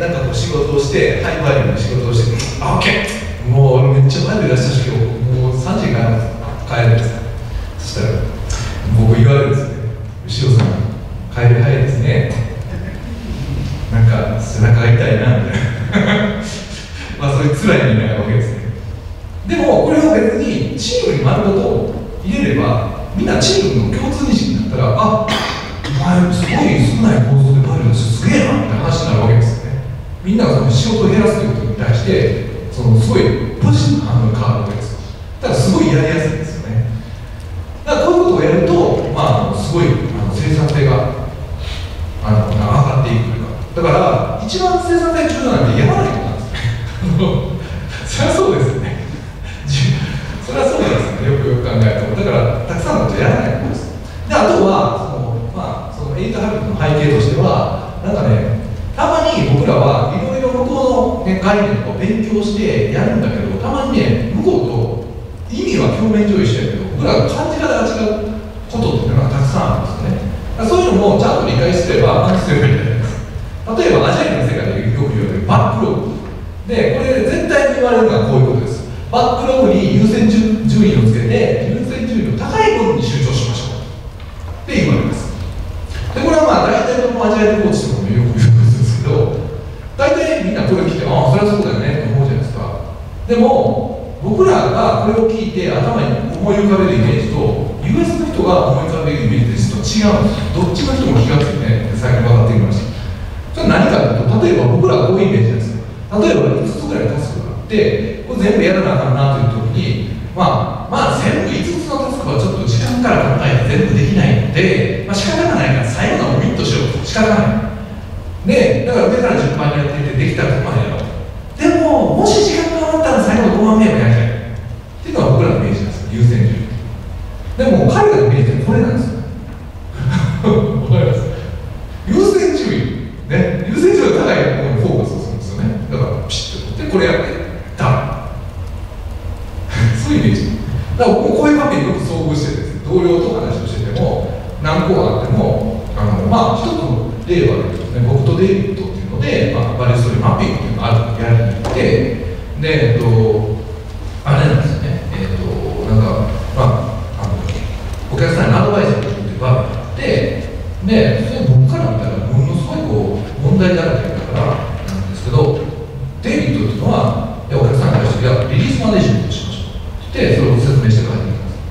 ちゃ前で出した時もうさんじに帰るんですよ。そしたら僕言われるんですね。牛尾さん帰り早いですね。なんか背中が痛いなみたいなまあそういう辛い目になるわけですね。でもこれを別にチームに丸ごと入れればみんなチームの共通認識になったら、あ、お前すごい少ない構造でバイルだしすげえなみたいな話になるわけですよね。みんながその仕事を減らすということに対してそのすごいポジティブな反応が変わるわけですよ。だからすごいやりやすいんですよね。だからこういうことをやると、まあ、すごいあの生産性があの上がっていくというか、だから一番生産性重要なんてやらないことなんですねそりゃそうですよねそれはそうなんですね、よくよく考えると。だからたくさんのことやらないことです。であとはその、まあ、そのエイトハビットの背景としてはなんかね、たまに僕らはいろいろ向こうの、ね、概念を勉強してやるんだけど、たまにね向こうと意味は表面上一緒やけど僕らが感じ方が違うことっていうのがたくさんあるんですよね。だからそういうのもちゃんと理解すれば話せればいいんじゃないですか。例えばアジャイルの世界でよく言われるバックログで、これ絶対に言われるのはこういうことです。バックログに優先順位をつけて優先順位の高い部分に集中しましょうって言われます。でこれはまあ大体のアジャイルコーチとかもよく言うんですけど、大体みんなこれ聞いて、ああそれはそうだよねって思うじゃないですか。でも僕らがこれを聞いて頭に思い浮かべるイメージと ユーエス の人が思い浮かべるイメージと違うんです。どっちの人も気がついてね、最近分かってきました。それは何かというと、例えば僕らはこういうイメージですよ。例えばいつつぐらいタスクがあってこれ全部やらなあかんなという時に、まあまあ全部いつつのタスクはちょっと時間から考えて全部できないので、まあ、仕方がないから最後のをミットしようと仕方がないで、だから上から順番にやっていってできたらここまでやろう。でももし時間が余ったら最後のごばんめをやりたいっていうのが僕らのイメージなんですよ、優先順位。でも彼らのイメージってこれなんですよわかります？優先順位ね、優先順位が高いものにフォーカスをするんですよね。だからピシッとでこれやってダメそういうイメージ。だから僕もこういう場面によく遭遇してですね、同僚と話をしてても何個あってもあのまあ一つの例はですね、僕とデイビッドっていうので、まあ、バリストリーマッピングっていうのがあるやりに行って、で、えっと、あれなんですよね、えっと、なんか、まあ、あのお客さんにアドバイスを聞いて場面があって、で、それ僕から見たら、ものすごいこう問題だらけだからなんですけど、デイビッドっていうのは、いやお客さんに対して、いや、リリースマネジメントしましょうって、それを説明して帰ってきたんです。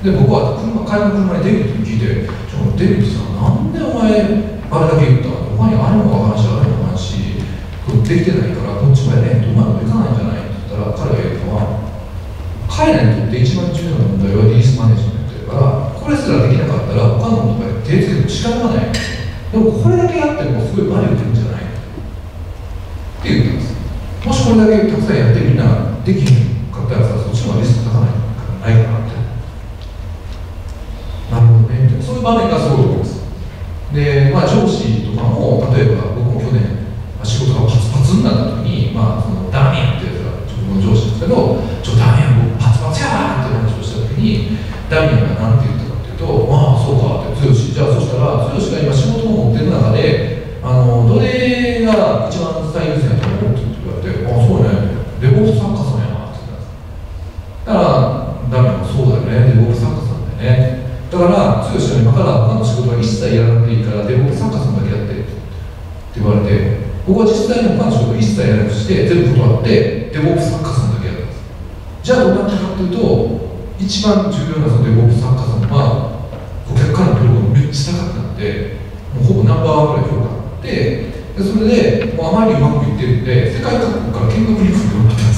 で、僕は車、帰りの車にデイビッドに聞いて、ちょデイビッドさん、なんでお前、あれだけ言ったら、お前にあれも話、あれも話、できてないから、こっちもやれんとうまくいかないんじゃないって言ったら、彼が言うのは、彼らにとって一番重要な問題はリリースマネジメントだから、これすらできなかったら、他のことが手つけても仕方がない。でも、これだけやってもすごいバリュー出るんじゃないって言ったんです。もしこれだけたくさんやってみんなできへんかったらさ、そっちの方がリスク高ないないかなって。なるほどね。そういう場面がすごい多いです。で、まあ、上司とかも、例えば僕も去年、仕事がパツパツになった時に、まあ、そのダメやってやつが自分の上司ですけど、ちょ、ダメや、僕パツパツやーって話をした時に、ダメやが何て言ったかっていうと、まあ、そうかって、剛、じゃあそしたら、剛が今仕事を持ってる中で、あの、どれが一番最優先だと思うって言われて、あ、そうね、レボート作家さんやなって言ったんです。だから、ダメもそうだよね、レボート作家さんだよね。だから、剛は今から他の仕事は一切やらなくていいから、デボップ作家さんだけやってって言われて、僕は実際に他の仕事を一切やらなくして、全部断って、デボップ作家さんだけやったんです。じゃあどうなったかというと、一番重要なそのデボップ作家さんは、顧客からの評価がめっちゃ高くなって、もうほぼナンバーワンぐらい評価があって、でそれで、もうあまりうまくいってるんで、世界各国から見学に来るようになったんです。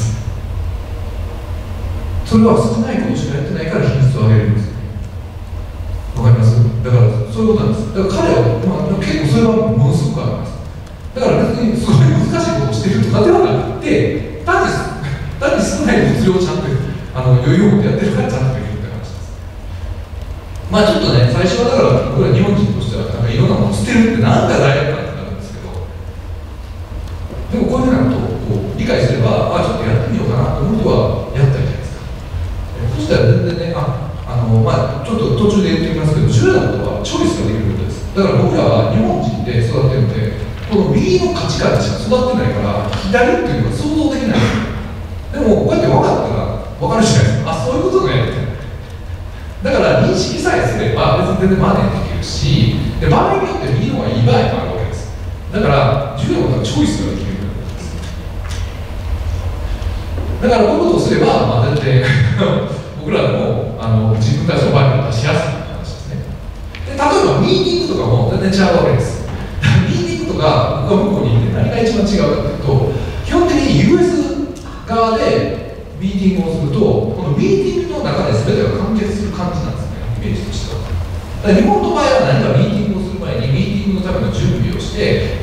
それは少ないことしかやってないから品質を上げるんです。わかります？だからそういうことなんです。だから彼は、まあ、結構それはものすごくあります。だから別にすごい難しいことをしているとかではなくて、単に単に少ない物量をちゃんとあの余裕を持ってやってるからちゃんとできるって話です。まあちょっとね、最初はだから僕ら日本人としてはなんかいろんなものを捨てるってなんか罪悪感ってなるんですけど、でもこういうふうなことをこう理解すれば、あちょっとやってみようかなと思う人はやったらいいじゃないですか。そしたら全然ね、ああのまあ、ちょっと途中で言ってみますけど、重要なことはチョイスができることです。だから僕らは日本人で育ってるので、この右の価値観でしか育ってないから、左っていうのが想像できない。でも、こうやって分かったら、 全然マネできるし、で場合によっていいのがいい場合もあるわけです。だから重要なことはチョイスができるようになるんです。だからこういうことをすれば、まあ、全然僕らでもあの自分たちのバリューを出しやすい話ですね。で例えばミーティングとかも全然違うわけです。ミーティングとか僕が向こうに行って何が一番違うかというと、基本的に ユーエス 側でミーティングをすると、このミーティングの中で全てが完結する感じなんですね、イメージとしては。だから日本の場合は何かミーティングをする前にミーティングのための準備をして、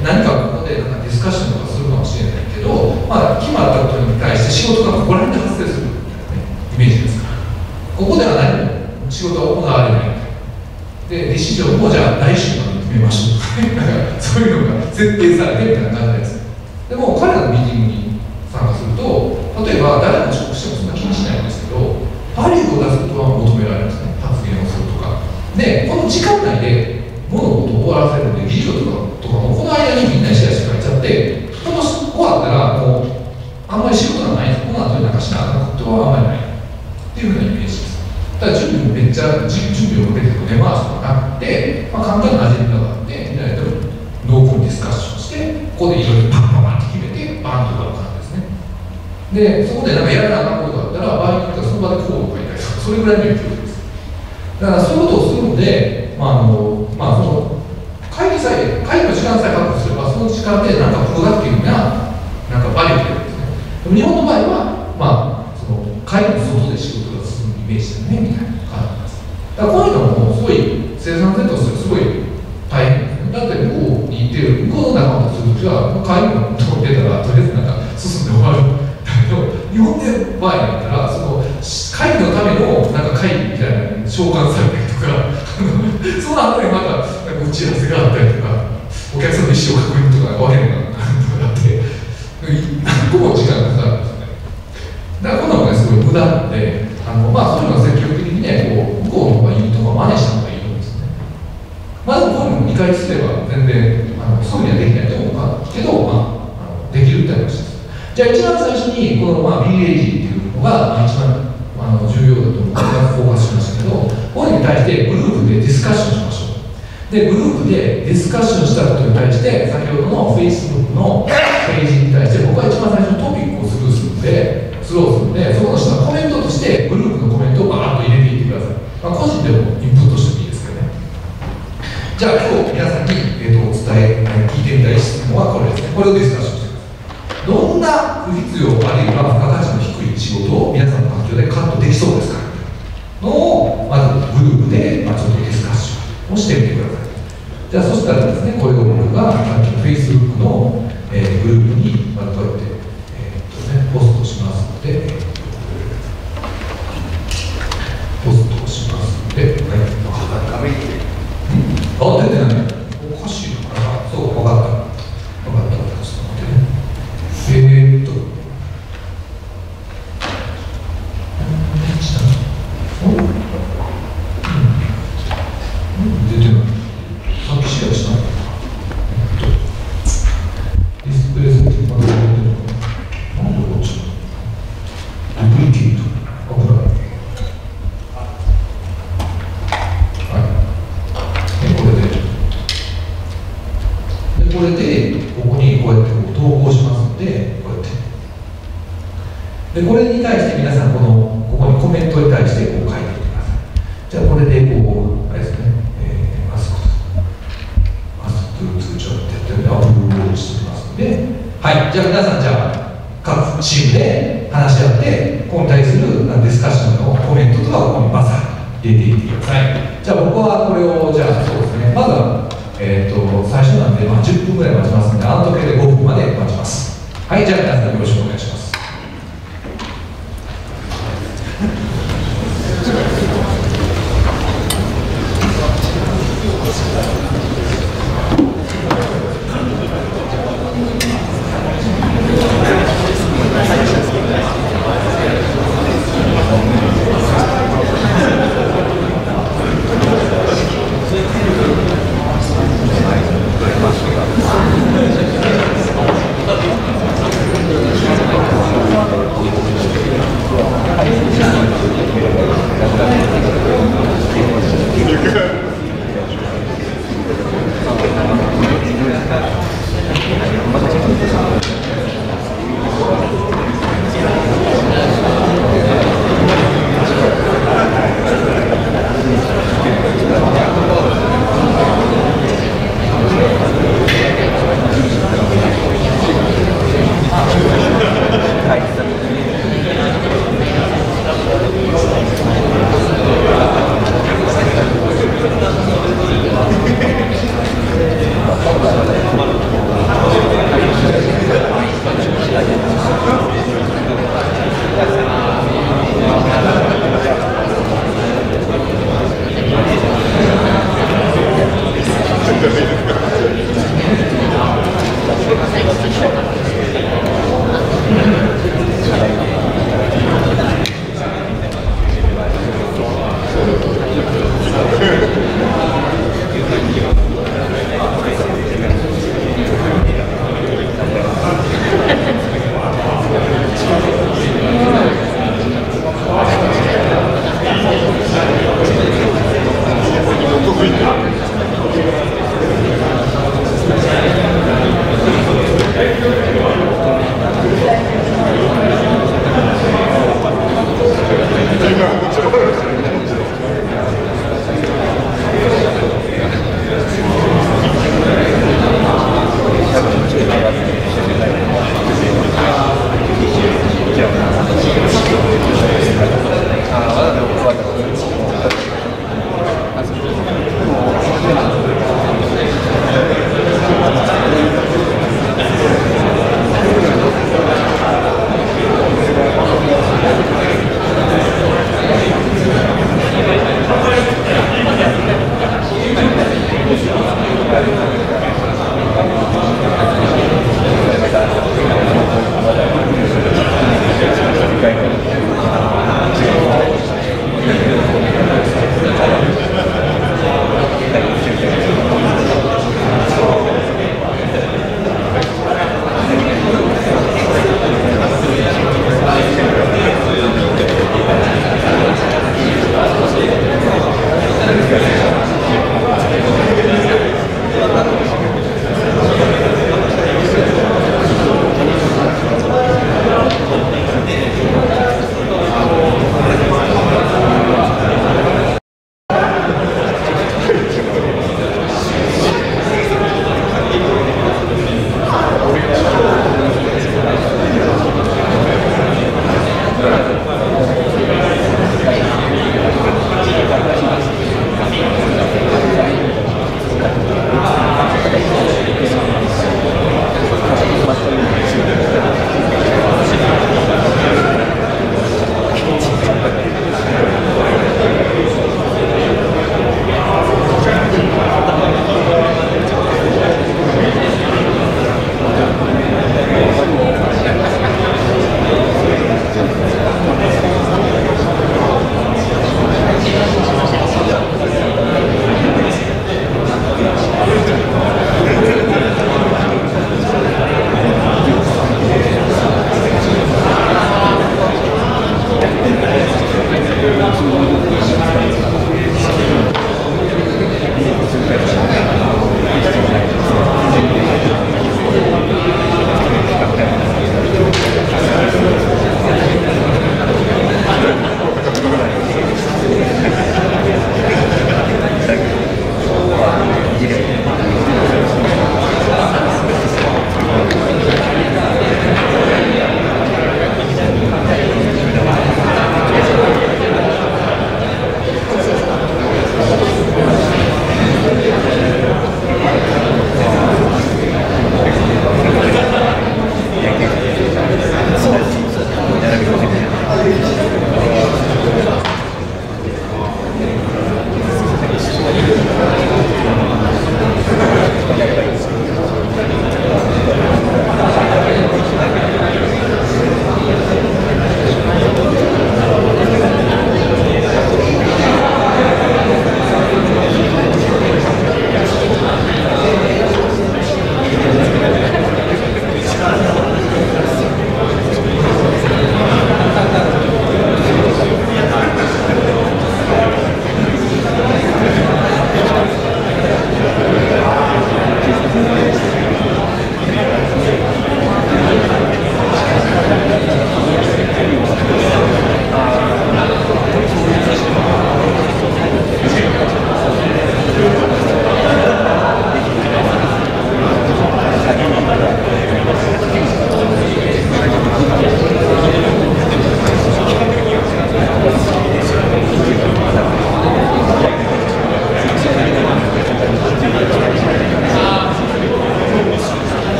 何かここでなんかディスカッションとかするかもしれないけど、まあ、決まったことに対して仕事がここら辺で発生するみたいな、ね、イメージですから、ここでは何も仕事が行われない。で、ディシジョンもじゃあ来週まで決めましょうとか、なんかそういうのが設定されてみたいな感じです。でも彼らのミーティングに参加すると、例えば誰も遅刻してもそんな気にしないんですけど、バリューを出すことは求められるんですね、発言をするとか。で、この時間内で物事を終わらせるんで、議事録とかもこの間にみんなにシェアして書いちゃって、この終わったらもうあんまり仕事がないんです。この後になんかしなあかんことはあんまりないっていうふうなイメージです。ただ準備もめっちゃ準備をかけて根回しとかなくて、まあ、簡単なアジェンダがあって、みんなでノーコンディスカッションして、ここでいろいろパンパンパンって決めて、バンとかの感じですね。で、そこでなんかやらなあかんことがあったら、場合によってはその場でコードを書いたりとか、それぐらいの勢いです。だからそういうことをするので、まああのまあ、その会議さえ、会議の時間さえ確保すれば、その時間でなんかプロダクティブな、なんかバリューが出るんですね。でも日本の場合は、まあ、その会議の外で仕事が進むイメージだね、みたいな感じです。だからこういうのも、すごい生産性としてすごい大変ですね。だって向こうにいてる、向こうの仲間とするときは、会議のとこ出たら、とりあえずなんか進んで終わる。だけど、日本で場合だったら、その会議のためのなんか会議みたいなのに召喚されたりとか、その後にまたなんか打ち合わせがあったりとか、お客さんの意思を確認とか、わけのわからんとかあって、何個も時間がかかるんですよね。だからこんなのがすごい無駄なので、あのまあ、そういうのは積極的にね、こう向こうの方がいいとか真似した方がいいと思うんですね。まずこういうのも理解すれば全然あのすぐにはできないと思うけど、まあ、あのできるって話です。じゃあ一番最初にこの、まあ、ビーエージー っていうのが一番あの重要だと思うからフォーカスしましたけど、これに対してグループでディスカッションしましょう。で、グループでディスカッションしたことに対して、先ほどの Facebook のページに対して、僕は一番最初にトピックをスルーするんで、スローするんで、そこの下のコメントとして、グループのコメントをバーッと入れていってください。まあ、個人でもインプットしてもいいですけどね。じゃあ、今日皆さんに、えー、とお伝え、聞いてみたい質問はこれですね。これをディスカッションしてください。どんな不必要あるいは付加価値の低い仕事を皆さんの環境でカットできそうですかのをまずグループで、まあ、ちょっとディスカッションをしてみてください。じゃあそしたらですね、これを僕がさっきの Facebook の、えー、グループに、まあ、こうやって、えーっとね、ポストしますので、えー、ポストをしますので、はい、あ、出てない。おかしいのかな。そう、分かった。分かった。ちょっと待ってね。えーっと、出てない。さっきシェアしたの。ディスプレイセッティングまだ出てるのかな。なんでこっちデプリケート。危ない。はい。で、これで。で、これで、ここにこうやってこう投稿しますので、こうやって。で、これに対して皆さん、この、ここにコメントに対してこう書いていってください。じゃあ、これでこう、あれですね、えー、マスク、マスク通帳ってやってるので、アップロードしておきますので、はい、じゃあ皆さん、じゃあ、各チームで話し合って、ここに対するディスカッションのコメントとかをここにバサッ入れていってください。じゃあ、僕はこれを、じゃあ、そうですね、まずは、えー、と最初なんで、まあ、じゅっぷんぐらい待ちますので、あの時計でごふんまで待ちます。はい、じゃあ皆さんよろしくお願いします。 はい。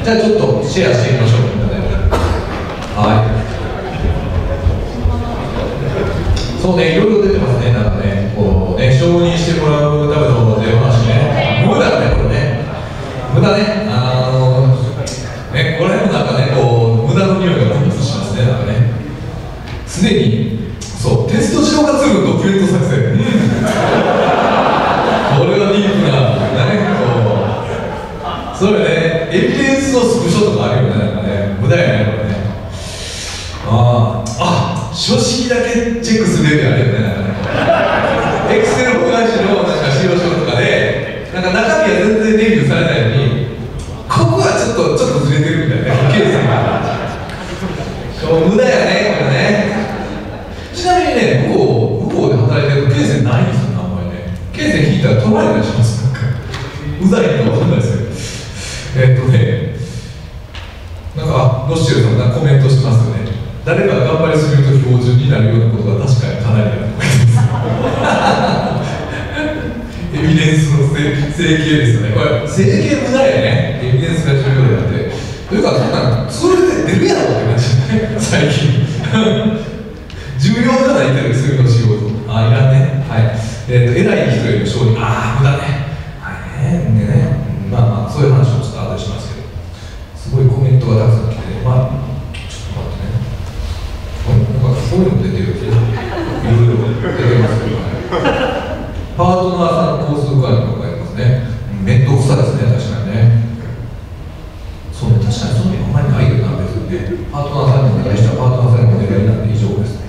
じゃあちょっとシェアしていきましょう、みんなで。はい。そうね、いろいろ出てますね、なんかね、こうね、承認してもらうための電話しね、無駄ね、これね、無駄ね、あのね、これもなんかね、こう、無駄の匂いがプンプンしますね、なんかね、すでに、そう、テスト自動化ツールのドキュメント作成、うん、これがディープな、ね、こう、それね、エビデンスのスクショとかあるよね、なんかね、無駄やね、これね。あーあ、書式だけチェックするレベルあるよね、なんかね。エクセル保管紙のなんか資料書とかで、なんか中身は全然レビューされないのに、ここはちょっと、ちょっとずれてるみたいな、ケースが。そう、無駄やね、これね。ちなみにね、向こう、向こうで働いてると、ケースないんですよ、あんまりね。ケース引いたら取られたりします、なんか。うざいのかわかんないですよ。えっとね、なんか、ロッシェルさんがコメントしてますよね。誰かが頑張りすぎると標準になるようなことが確かにかなりあると思います。エビデンスの整形ですよね。これ、整形無駄やね。エビデンスが重要であって。というか、そんなそれで出るやろって感じね、最近。重要じゃないけど、そういうの仕事。あ、いらんね。はい。えっ、ー、と、偉い人よりも勝利。ああ、無駄ね。はいね。でね。まあまあ、そういう話をちょっと後でしますけど。すごいコメントがたくさん来て、まあ、ちょっと待ってね。なんかそういうのも出てるけど、いろいろ出てますけどね。パートナーさんの交通管理とかありますね。面倒くさですね、確かにね。そうね、確かにそういうのあんまりないよな、別にね。パートナーさんにお願いしたら、パートナーさんにお願いなんで以上ですね。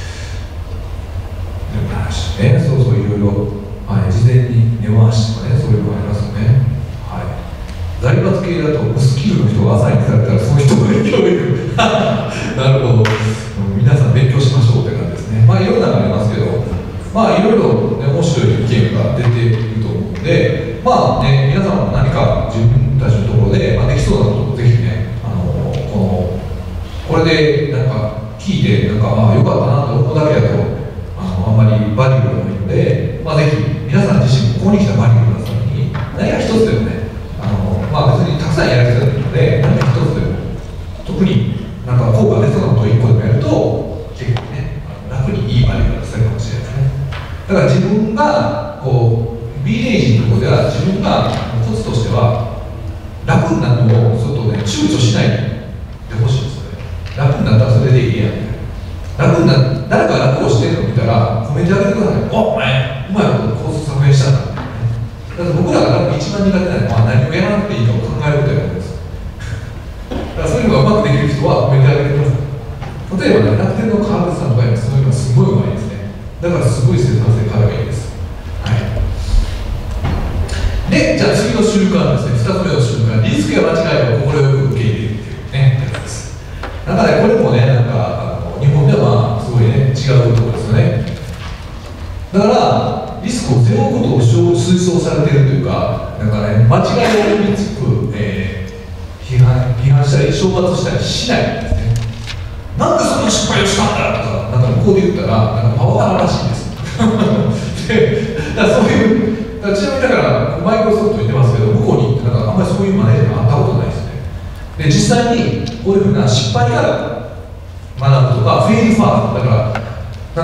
でも話ね、そうそういろいろ、はい、事前に根回しとかね、そういうのがありますよね。はい。財閥系だと、スキルの人がアサインされたら、そういう人が教育。なるほど。皆さん勉強しましょうって感じですね。まあいろんなのありますけど、まあいろいろ、ね、面白い意見が出ていると思うので、まあね、皆さんも何か自分たちのところで、まあ、できそうなことをぜひね、あのこのこれでなんか聞いて、なんかああよかったなと思うだけだと、あのあんまりバリューがないので、まあぜひ皆さん自身ここに来たバリューのために何か一つでもね、あのまあ別にたくさんやる必要ないので、何か一つでも特になんか効果出そうなことを一個でもやると結構ね、楽にいいバリューが出せるかもしれないですね。だから自分がこう ビージェー 人のところでは自分がコツとしては楽になるのをちょっとね躊躇しないでほしいんですよね。楽になったらそれでいいやん。楽にな誰か楽をしてるのを見たらコメントあげてください。おお前うまいことコース削減したんだみたいなね。だから僕らが楽一番苦手なのは何をやらなくていいかを考えることやるんです。だからそういうのがうまくできる人はコメントあげてください。例えばね、楽天の川口さんの場合はそういうのがすごいうまいですね。だからすごい生産性彼がいいです。はい。で、じゃあ次の習慣ですね、ふたつめの習慣、リスクや間違いを快く受け入れるっていうね、やつです。なんかね、これもね、なんかあの日本ではまあすごいね、違うところですよね。だから、リスクを背負うことを推奨されているというか、なんかね、間違いを見つく、えー、批判、批判したり、懲罰したりしないんですね。なんでそんな失敗をしたんだとか、なんか向こうで言ったら、なんかパワハラらしいです。で、だからそういう、だからちなみにだから、マイクロソフト言ってますけど、向こうに行って、なんかあんまりそういうマネージャーがあったことないですね。で、実際にこういうふうな失敗から学ぶとか、フェイルファースト、だから、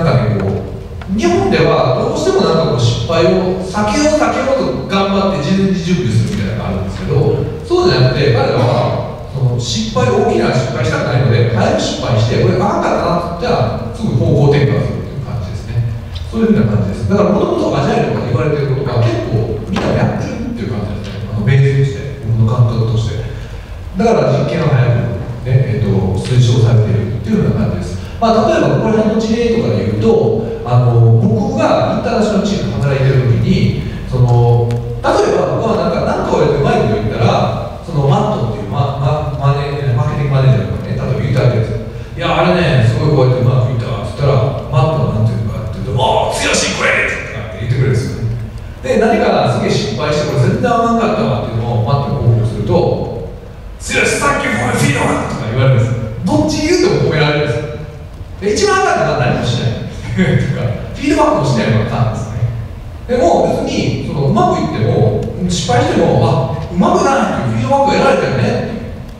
なんかね、こう、日本ではどうしてもなんかこう失敗を避けよう避けようと頑張って事前に準備するみたいなのがあるんですけど、そうじゃなくて彼らはその失敗大きな失敗したくないので早く失敗してこれあかんかったなって言ったらすぐ方向転換するっていう感じですね。そういうふうな感じです。だからもともとアジャイルとか言われてることが結構みんなやってるっていう感じですね。あのベースとして僕の感覚としてだから実験は早く、ねえっと、推奨されているっていうような感じです。まあ、例えばこれの事例とかで言うとあの僕がインターナショナルチームで働いてる時にその例えば僕はなんか何かをやってうまいこと言ったらそのマットっていうマママネマーケティングマネージャーとかね例えば言ってあげるんですよ。いやあれねすごいこうやってうまくいったわって言ったらマットは何て言うかって言うと「おお強しこれ!」とかって言ってくれるんですよね。で何かすげえ失敗してこれ全然合わなかったわっていうのをマットに報告すると「強しサンキューフォーフィードバック!」とか言われるんですよ。どっち言うても褒められるんですよ。で一番上がったのは何もしないとかフィードバックをしないのが簡単ですね。でも別にそのうまくいっても失敗してもあうまくないっていうフィードバックを得られたよね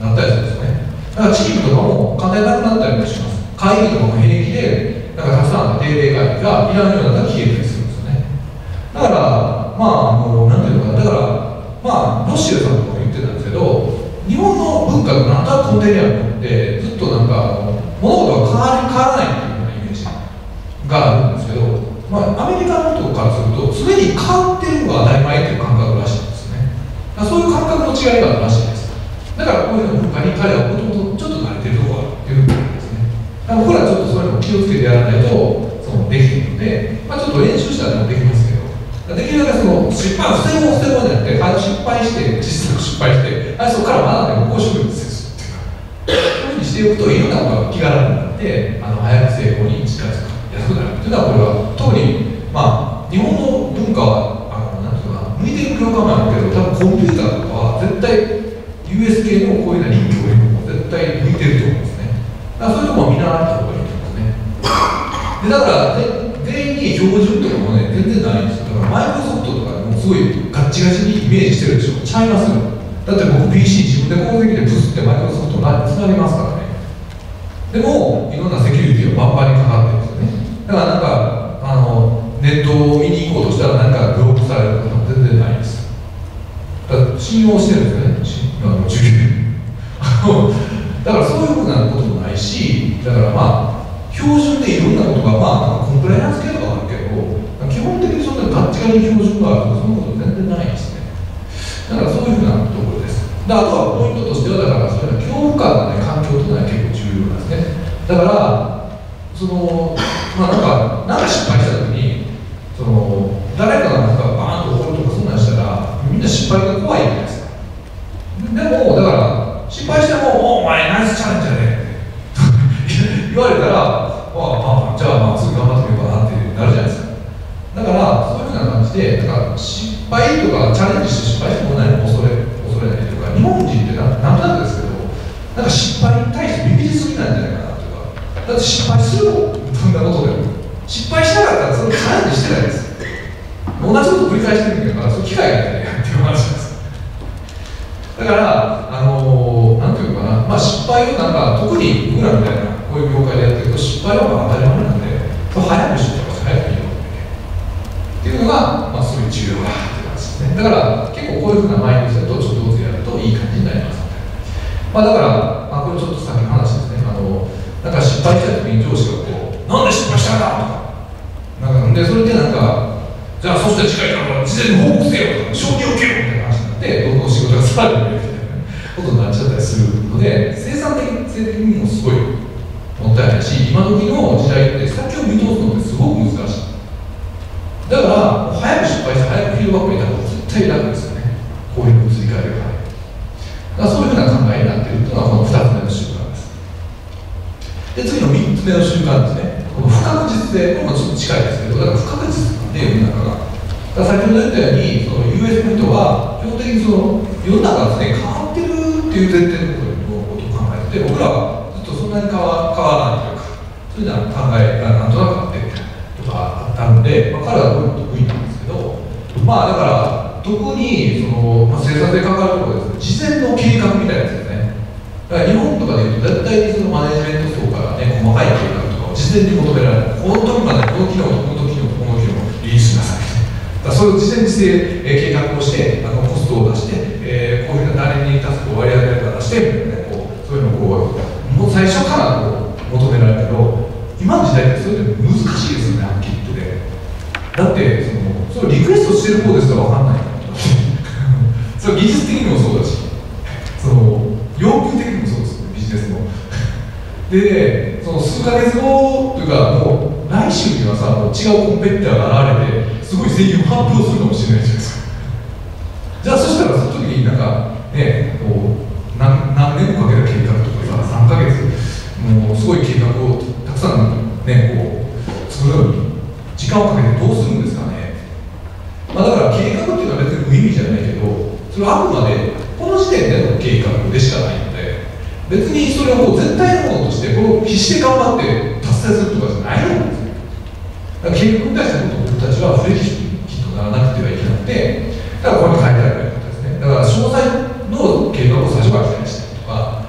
なったりするんですよね。だからチームとかも簡単になくなったりもします。会議とかも平気でなんかたくさんあった定例会議がいらんようになったら消えたりするんですよね。だからまああのなんていうのかな、だからまあロシアさんとかも言ってたんですけど、日本の文化のなんとなく根底にあるのってずっとなんか物事が変わり変わらないっていうようなイメージがあるんですけど、まあ、アメリカの人からすると常に変わってるのが当たり前っていう感覚らしいんですね。だからそういう感覚の違いがあるらしいです。だからこういうの文化に彼はもともとちょっと慣れてるところがあるっていうことですね。だから僕らはちょっとそういうのを気をつけてやらないとそのできるので、まあ、ちょっと練習したらできますけど、できるだけその失敗を防ごう防ごうじゃなくて、あの失敗して実際失敗してあそこから学んでこうしようっていうふうにしておくといろんなことが気軽になってあの早く成功に近づく安くなるっていうのは、これは特にまあ日本の文化はあのなんていうかな、向いてる教科もあるけど、多分コンピューターとかは絶対 ユーエス 系のこういうような臨機応変も絶対向いてると思うんですね。だからそういうところを見習った方がいいと思うんですね。でだから全員に標準とかもね全然ないんですよ。だからマイクロソフトとかもすごいガッチガチにイメージしてるでしょ。ちゃいますよ。だって僕 ピーシー 自分で攻撃でブスってマイクロソフトにつなげますからね。でもいろんなセキュリティはバンバンにかかってるんですよね。だからなんかあのネットを見に行こうとしたら何かブロックされることも全然ないです。だから信用してるんですよね、あの授業だからそういうふうなこともないし、だからまあ標準でいろんなことがまあコンプライアンス系とかあるけど、基本的にそんなガッチガチに標準があるとかそんなこと全然ないですね。だからそういうふうなところです。であとはポイントとしてはだからそういう恐怖感の、ね、環境というのは結構重要なんですね。だからそのまあなんかなんか失敗した時にその誰かがなんかバーンと怒るとかそんなんしたらみんな失敗が怖いじゃないですか。でもだから失敗しても「お前ナイスチャレンジやね」って言われたら「ああじゃあまあ次頑張ってみようかな」ってなるじゃないですか。だからそういうふうな感じでだから失敗とかチャレンジして失敗しても何も恐れ恐れないとか、日本人ってななんとなくですけどなんか失敗に対してビビりすぎなんじゃないかなとか、だって失敗するもん、そんなことでも失敗しなかったらそれチャレンジしてないです。同じこと繰り返してるんだからその機会がないっていう話です。だからあのー、なんていうのかな、まあ失敗をなんか特に僕らみたいなこういう業界でやってると失敗はまあ当たり前なんで早く失敗して早く見ようっていうのがまあすごい重要だっていう話ですね。だから結構こういうふうなマインドセットをちょっとずつやるといい感じになりますので、まあだから、まあ、これちょっと先の話ですね。あのなんか失敗した時に上司がこうなんで失敗したんだとかなんかでそれでなんかじゃあそして次回から事前に報告せよとか承認を受けろみたいな話になってどんどん仕事がさらに増えるみたいなことになっちゃったりするので、生産的にもすごいもったいないし、今時の時代って先を見通すのってすごく難しい。だから早く失敗して早くフィードバックを得た方が絶対楽ですよね。こういうのを追加ではだからそういうふうな考えになっているというのはこのふたつめの習慣です。で次のみっつめの習慣ですね。この不確実性、これもちょっと近いですけど、だから不確実なんで世の中が。だから先ほど言ったようにその ユーエス の人は基本的にその世の中がですね変わってるっていう前提のことを考えてて、僕らはずっとそんなに変わ変わらないというかそういうような考えがなんとなくあってとかあるんで、まあ、彼はこういうの得意なんですけど、まあだから特にその、まあ、生産性かかるところです事前の計画みたいなやつですね。だから日本とかでいうと大体そのマネジメント層からね細かい計画とかを事前に求められる。この時までこの機能とこの機能とこの機能をリリースしなさい。だからそういう事前にして、えー、計画をしてあのコストを出して、えー、こういうふうな誰にタスクを割り当てるか出してみたいなね、こうそういうのをこうもう最初からこう求められるけど、今の時代ってそれって難しいですよね、はっきり言って。だってそのそれリクエストしてる方ですから分かんないそれ技術的にもそうだしその要求的にもそうですよね、ビジネスので、その数ヶ月後というかもう来週にはさもう違うコンペティターが現れてすごい製品を発表するかもしれないじゃないですか。じゃあそしたらその時になんかねこう 何, 何年もかけた計画とかささんかげつもうすごい計画をたくさんねこう作るのに時間をかけてどうするんですかね。まあ、だから計画っていうのは別に無意味じゃないけど、それはあくまでこの時点での計画でしかないので、別にそれをもう絶対のものとしてこう必死で頑張って達成するとかじゃないんですよ。だから計画に対しての僕たちはフレキシビリティとならなくてはいけなくて、だからここに書いてあるようなことですね。だから詳細の計画を最初から期待したりとか、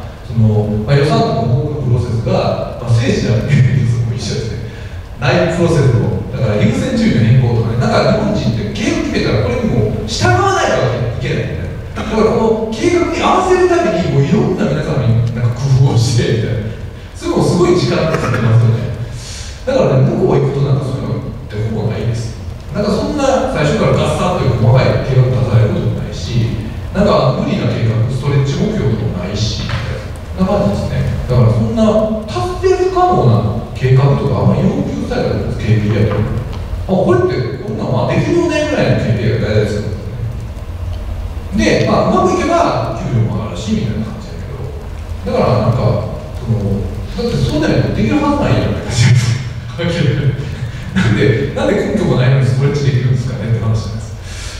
まあ、予算とか報告プロセスが、まあ、政治である原理とも一緒ですね。内部プロセスを、だから優先順位の変更とかね、なんか日本人って計画決めたらこれにもう従わないといけないみたいな。だからこの計画に合わせるためにもういろんな皆さんになんか工夫をしてみたいな。それもすごい時間かかってますよね。だからね、向こう行くとなんかそういうのってほぼないです。なんかそんな最初からガッサンという細かい計画出されることもないし、なんか無理な計画、ストレッチ目標とかもないし、そんな感じですね。だからそんな達成不可能な計画とかあんまり要求されたりする ケーピーアイ とか。あ、これってこんなんまあできるよねぐらいの ケーピーアイ が大事ですよ。で、まあ、うまくいけば給料も上がるしみたいな感じだけど、だからなんかそのだってそうじゃないとできるはずないじゃないですか。なんでなんで根拠もないのにストレッチできるんですかねって話なんです。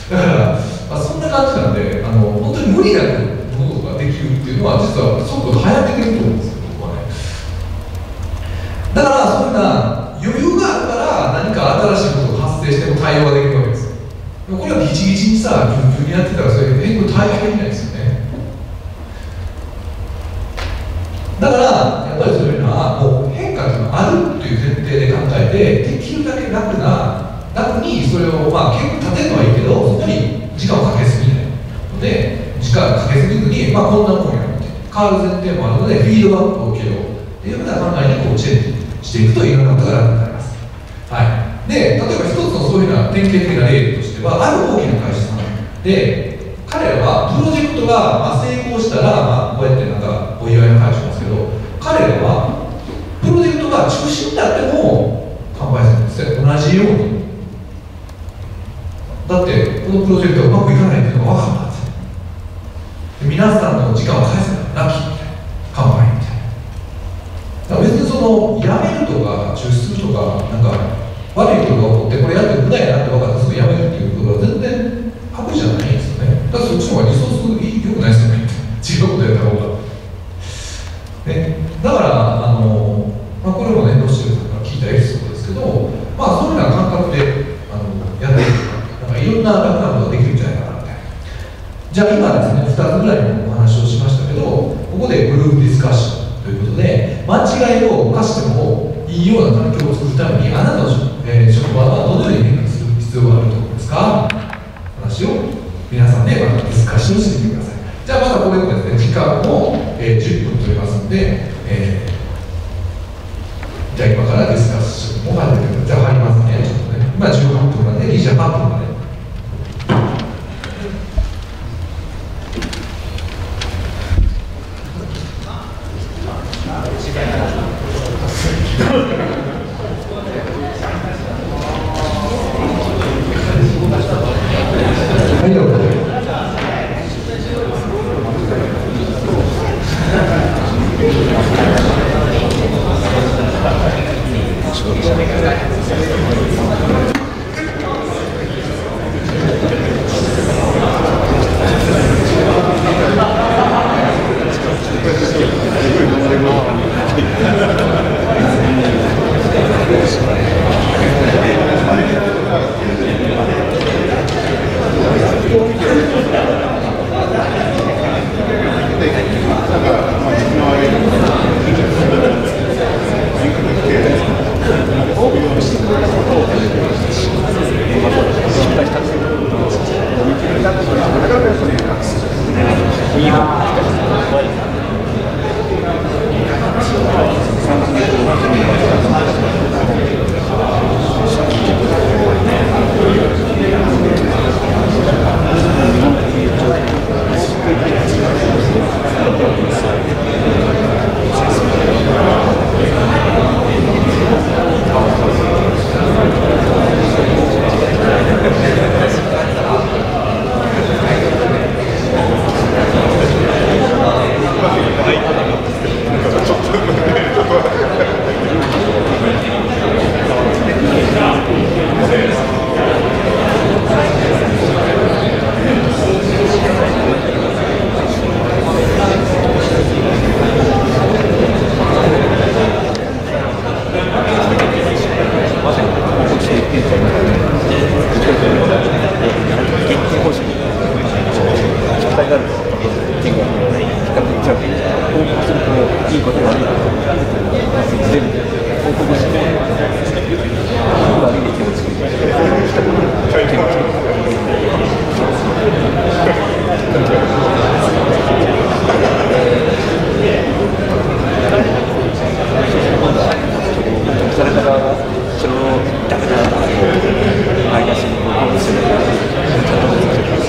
だから、まあ、そんな感じなんで、あの本当に無理なものができるっていうのは実はすごく流行ってくると思うんですよ、僕はね。だからそういうな余裕があるから何か新しいことが発生しても対応ができるわけです。これはギチギチにさ、ギュンギュンにやってたらそれ変更対応できないですよね。だからやっぱりそういうのはもう変化というのがあるっていう前提で考えて、できるだけ楽な楽にそれをまあ結構立てるのはいいけど、そこに時間をかけすぎないので、時間をかけすぎずに、まあ、こんなもんやって変わる前提もあるのでフィードバックを受けようっていうような考えにこうチェンジしていくといろんなことが楽になります。はい、で例えば一つのそういうような典型的な例としては、ある大きな会社さんで彼らはプロジェクトがまあ成功したら、まあ、こうやってなんかお祝いの会しますけど、彼らはプロジェクトが中止になっても完売するんですよ、同じように。だってこのプロジェクトがうまくいかないっていうのが分かったんですよ。で皆さんの時間を返せばラッキーみたいな、完売みたいな。だから別にそのやめるとか中止するとか、なんか悪いことが起こってこれやって無駄やなって分かってすぐやめるっていうことは全然悪じゃないんですよね。だからそっちの方がリソース良くないですよね。違うことやった方が。ね、だからあの、まあ、これもね、ロッシュさんから聞いたエピソードですけど、まあそういうような感覚であのやっていくとか、なんかいろんな楽なことができるんじゃないかなみたいな。じゃあ今ですね、ふたつぐらいのお話をしましたけど、ここでグループディスカッションということで、間違いを犯してもいいような環境を作るために、あなたの、えー、職場はどのように変化する必要があると思いますか？話を皆さんでまたディスカッションしてみてください。じゃあまたこれもですね、時間も、えー、じゅっぷん取りますので、えー、じゃあ今からディスカッションも始めてください。じゃあ入りますね、ちょっとね。今じゅうはっぷんまで、にじゅうはっぷんまで。はい、どうぞ。 見が比較的ちゃう報告するといいこと悪いこと全部報告して悪い意見を作るしたこと意見を作るそれからそれをダメだとかマイナスに報告するちゃんと難しいです。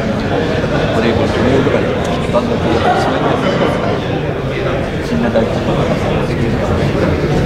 バレーボールとメールとかでバンドで締めて死んだ大規模な活動ができるんですね。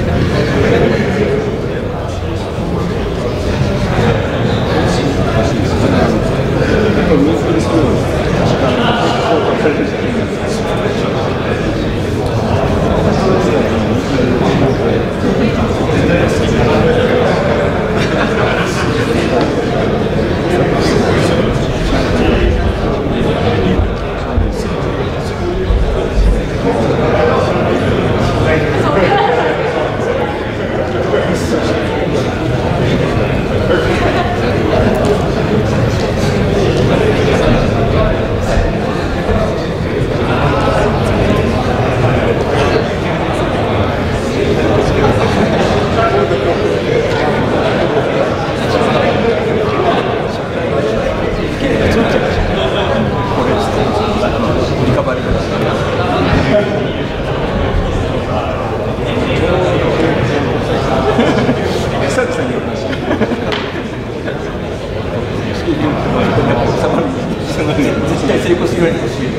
絶対成功するように欲しい。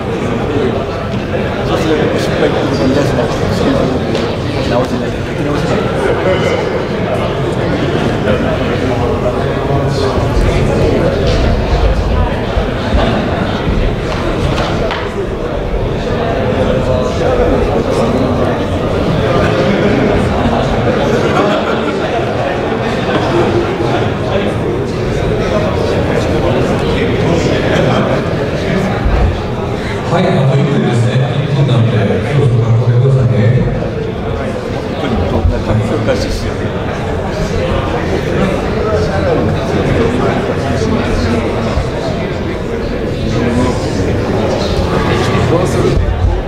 そうすると失敗ってことに出せないと直せない、書き直せない。 はい、あといっぷんですね。いっぷんなので、そろそろ学校でくださいね。 本当に難しいですよね。どうする？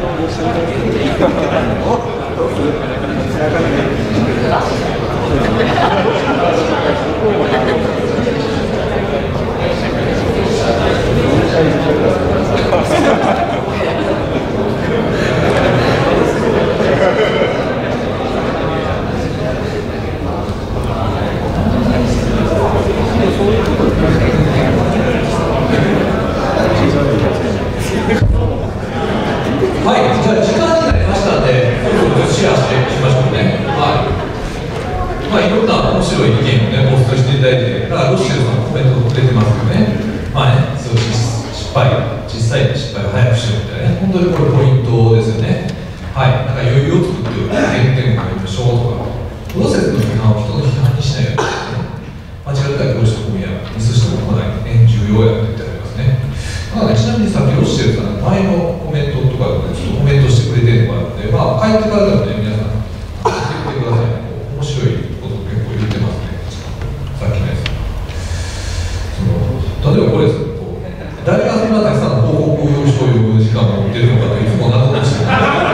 はい、じゃあ時間になりましたんで、そろそろシェアしていきましょうね。はい。まあいろんな面白い意見をね、ポストしていただいて、だからロッシェルさんのコメント出てますよね。まあね、そう失敗、小さい失敗を早くしようみたいなね、本当にこれポイントですよね。はい、なんか余裕を作っておく、原点を書いてしょうとか、プロセスの批判を人の批判にしないようにですね。間違ったらどうしてもやミスしても来ないね、重要やって言ってありますね。まあね、ちなみにさっきロッシェルさんの前のコメントとかで、ね、ちょっとコメントしてくれてるのがあって、まあ帰ってからでもね、皆さん聞いてくださいね。面白いこと結構言ってますね。さっきのやつ。その例えばこれです。誰がそんなたくさんの報告書を読む時間を持っているのかといつも謎にしてる。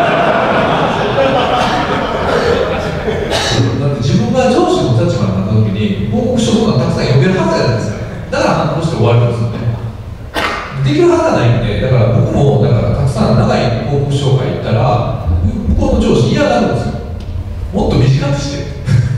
だって自分が上司の立場になった時に報告書とかたくさん読めるはずじゃないですか。だから反応して終わるんですよね。できるはずがないんで、だから僕もだからたくさん長い報告書を書いたら向こうの上司嫌がるんですよ。もっと短くして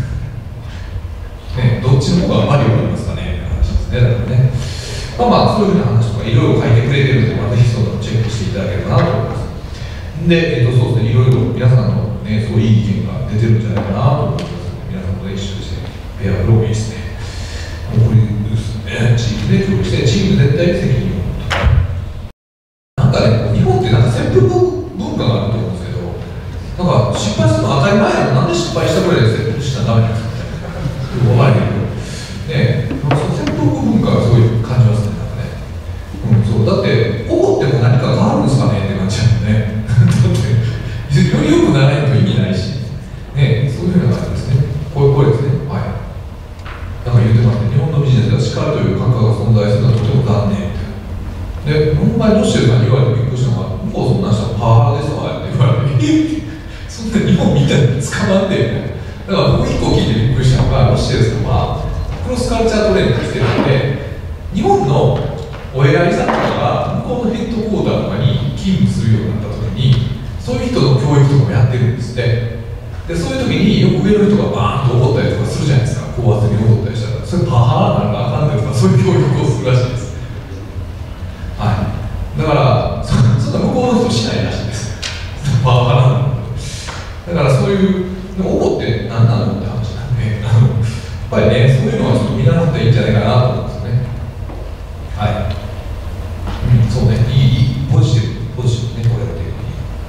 ね、どっちの方がマリオになりますかねって話ですね。だからね、まあまあそういうふうな話とかいろいろ書いてくれてるので、まあ、ぜひそのチェックしていただければなと思います。で、えっとそうですね、いろいろ皆さんのね、そういい意見が出てるんじゃないかなと思います。皆さんと一緒にしてペアブログいいですね。これですね、チームで協力してチーム全体責任をなんかね、日本ってなんか旋風文化があると思うんですけど、なんか失敗するの当たり前やの、なんで失敗したぐらいで旋風したらダメなんですかみたいな。わかるけど、ね、なんかその旋風文化がすごい感じますね、なんかね。うん、そうだって怒っても何か変わるんですかねって感じなんでね。だってより良くならないと意味ないし、ね、そういうふうな感じですね。これこれですね。はい。なんか言ってますね。日本のビジネスでは力という感覚が存在するのはとても残念。で、ほんまにロッシェルさんに言われてびっくりしたのが、向こうそんな人はパワハラですわって言われて、えそんな日本みたいに捕まってるね。だから僕一個聞いてびっくりしたのが、ロッシェルさんはクロスカルチャートレーニングしてるので、日本のお偉いさんとかが向こうのヘッドクォーターとかに勤務するようになった時に、そういう人の教育とかもやってるんですって。で、そういう時によく上の人がバーンと怒ったりとかするじゃないですか。高圧的に怒ったりしたら、それパワハラなんかあかんですか、そういう教育をするらしいです。 だからそそんな向こうの人しないらしいんですパワハラなの。だからそういう応募って何なのって話なんで、あのやっぱりね、そういうのはちょっと見習っていいんじゃないかなと思うんですよね。はい、うん、そうね、いい、いい、ポジティブ、ポジティブね、こうやってる、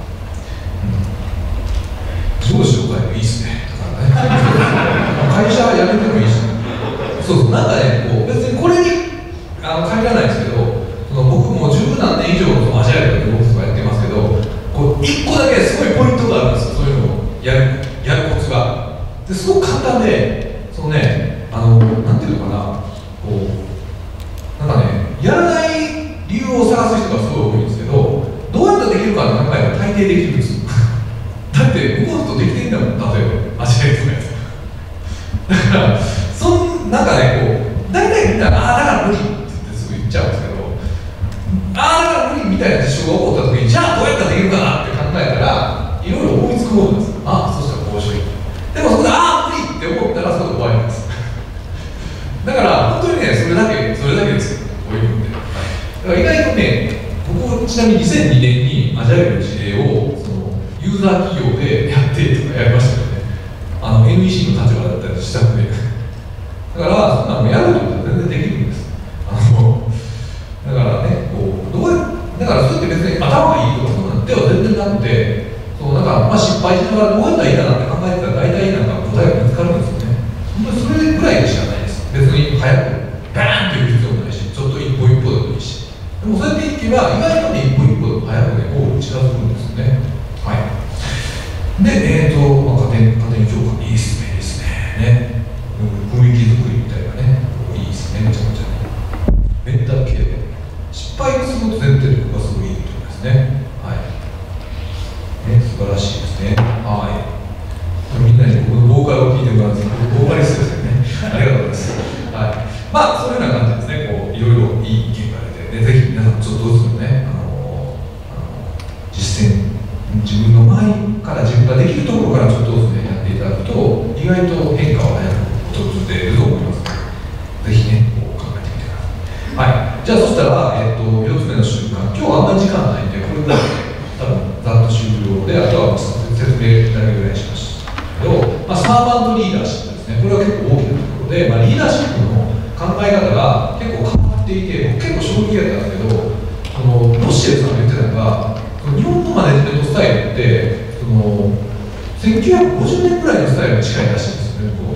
うん、上司を変えるといいっすね、だからね会社辞めてもいいし、そうそう、なんかね、こう別にこれにあの限らないですけど、その僕も十何年以上のアジャイルとか動とかやってますけど、こういっこだけすごいポイントがあるんですよ、そういうのをやる、やるコツが。ですごく簡単で、そのね、あの、なんていうのかな、こう、なんかね、やらない理由を探す人がすごい多いんですけど、どうやったらできるかって考えたら大抵できるんですよ。だって、向こうの人できてんだもん、例えば、アジャイルとかやつ。だから、そんなんかね、こう、大体みんな、ああ、だから無理って言ってすぐ言っちゃうんですけど、ああ、だから無理みたいな事象が起こった時に、じゃあどうやったらできるかなって考えたら、いろいろ思いつくもんです。ああ、そしたらこうしよう。でもそこで、ああ、無理って思ったら、そこで終わりです。だから、本当にね、それだけ、それだけですよ、こういうのって。だから意外とね、僕、ちなみににせんにねんにアジャイルの事例を、そのユーザー企業でやってとかやりましたよね。あの エヌイーシー の立場だったりしたので。だから、そんなのやると全然できるんです。あのだからね、こうどうやだからそれって別に頭がいいとかそんなんでは全然なくて、そうなんか、まあ、失敗しながらどうやったらいいかなって考えてたら大体なんか答えが見つかるんですよね。本当にそれぐらいでしかないです。別に早くバーンっていう必要もないし、ちょっと一歩一歩でもいいし。でもそうやっていけば意外とね、一歩一歩でも早くね、ゴールに近づくんですよね。はい。で、えーと、まあ、家庭、家庭教科いいですね、いいですね。ね、雰囲気作りみたいなね、いいですね、めちゃめちゃ。メンタル系で失敗すること前提で僕はすごいいいと思いますね。はい。ね、素晴らしいですね。はい。みんなに僕のボーカルを聞いてもらうんですけど、ボーカリストですよね。ありがとうございます。はい。まあ、そういうような感じですね。こう、いろいろいい意見が出て、で、ぜひ皆さんちょっとずつね、あの、あの実践、自分の前から自分ができるところからちょっとずつね、やっていただくと、意外と変化は早く訪れると思いますので、ぜひね、こう考えてみてください。はい。じゃあ、そしたら、えっと、よっつめの習慣、今日はあんまり時間ないんで、これぐらい多分、ざっと終了で、あとは説明だけぐらいしましたけど、まあ、サーバントリーダーシップですね、これは結構大きなところで、まあ、リーダーシップの考え方が結構変わっていて、僕結構衝撃だったんですけど、このロシエルさんが言ってたのが、日本のマネジメントスタイルって、そのせんきゅうひゃくごじゅうねんぐらいのスタイルに近いらしいんですよね、こ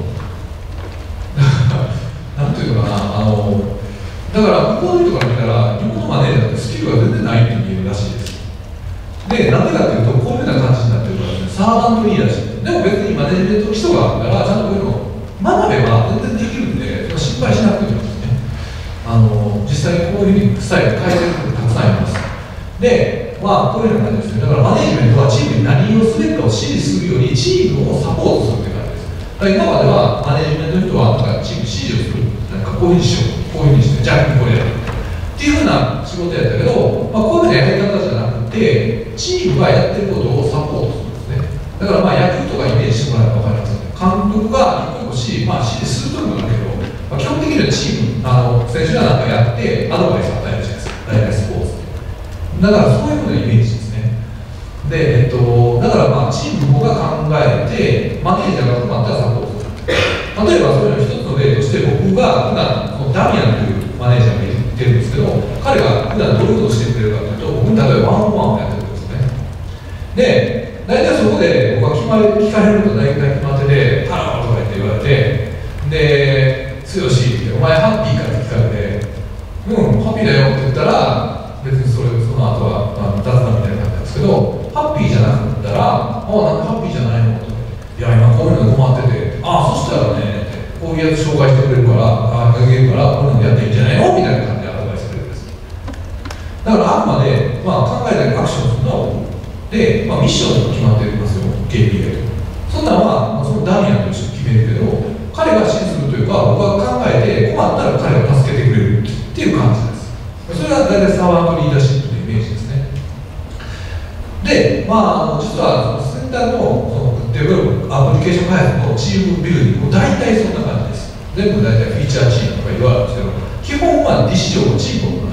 う。なんていうのかな、あのだから向こうの人から見たら、日本のマネージャーってスキルが全然ないって言えるらしいです。で、なんでかっていうと、こういうような感じになってるからですね、サーバントリーダーシップ。でも別にマネジメントの基礎があるから、ちゃんとこういうのを学べば全然できるんで、心配しなくてもいいんですね。あの実際にこういうふうにスタイル変えてる人たくさんいます。で、まあ、こういうような感じですね。だからマネジメントはチームに何をすべきかを指示するより、チームをサポートするって感じです。だから今まではマネジメントの人はなんかチームに指示をする。なんかこういうふうにしよう。こういうふうにして、じゃあこれやる。っていうふうな仕事やったけど、まあ、こういうふうなやり方じゃなくて、チームがやってることをサポートするんですね。だからまあ野球とかイメージしてもらえば分かりますね。監督が一個一個、まあ、指示するというのもあるけど、まあ、基本的にはチーム、あの選手がなんかやってアドバイスを与えるじゃないですか。大体スポーツで。だからそういうふうなイメージですね。で、えっと、だからまあチームが考えて、マネージャーが困ったらサポートする。例えばそれの一つの例として、僕が普段このダミアンというマネージャーが言ってるんですけど、彼が普段どういうことをしてくれるかというと、僕に例えばワンオンワンをやってるんですね。で、大体そこで僕は決まり聞かれること大体決まってて、ハローとか言って言われて、で、剛ってお前ハッピーかって聞かれて、うん、ハッピーだよって言ったら、別にそれその後は、まあ、雑談みたいになったんですけど、ハッピーじゃなかったら、ああ、なんでハッピーじゃないのと。いや、今こういうの困ってて、ああ、そしたらね、こういうやつ紹介してくれるから、ああ、あげるから、こういうのやっていいんじゃないのみたいな感じでアドバイスしてくれるんです。だからあくまで、まあ、考えたりアクションするのは僕で、まあ、ミッションと決まっていますよ、ケーピーアイ と。そんなのは、まあ、そのダミアンと一緒に決めるけど、彼が指示するというか、僕が考えて、困ったら彼が助けてくれるっていう感じです。それが大体サーバーとリーダーシップのイメージですね。で、まあ、実は先端のそのデベロップアプリケーション開発のチームビルディングも大体そんな感じです。全部大体フィーチャーチームとか言われるんですけど、基本はディシジョンのチームをなんです。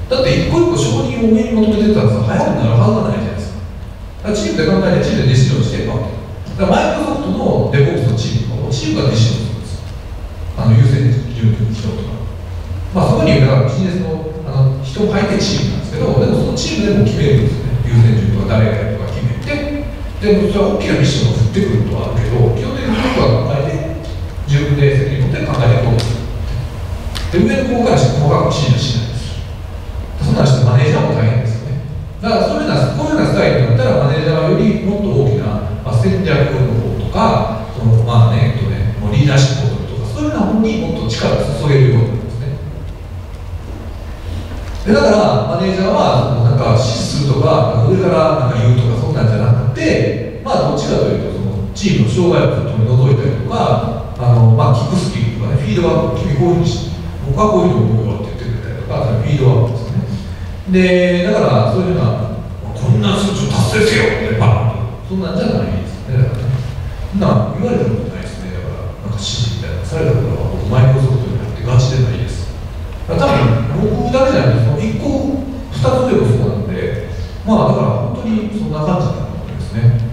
だって一個一個承認を上に求めてたらさ、早くなるはずがないじゃないですか。だからチームで考えて、チームでディシジョンしていくわけ。だからマイクロソフトのデボックスのチームとか、チームがディシジョンするんですよ。あの優先順位人とか。まあそこにだからビジネスのあの人を入ってチームなんですけど、でもそのチームでも決めるんですよね。優先順位とか誰がやるとか決めて、でもそれは大きなミッションが降ってくることはあるけど、基本的に僕は考えて、自分で責任を持って考えていこうとする。で、上の方からして細かく指示しないです。そんな人、マネージャーも大変ですよね。だからそういうような、こういうようなスタイルになったら、マネージャーはよりもっと大きな、まあ、戦略の方とか、そのまあね、えっとね、もうリーダーシップを取るとか、そういうような方にもっと力を注げるようになるんですね。でだから、マネージャーは、なんか指示するとか、上からなんか言うとか、そんなんじゃなくて、まあ、どっちかというと、そのチームの障害を取り除いたりとか、あのまあ、聞くスキルとかね、フィードバック、君こういうふうにして、僕はこういうふうに思うよって言ってくれたりとか、フィードバックですね。で、だからそういうような、こんな数値を達成せよってバーンと、そんなんじゃないですね。だからね、そんな言われたことないですね。だから、なんか指示みたいなされたことは、僕、マイクロソフトになってガチでないです。だから多分、僕だけじゃなくて、そのいっこ、ふたつでもそうなんで、まあ、だから本当にそんな感じだと思うんですね。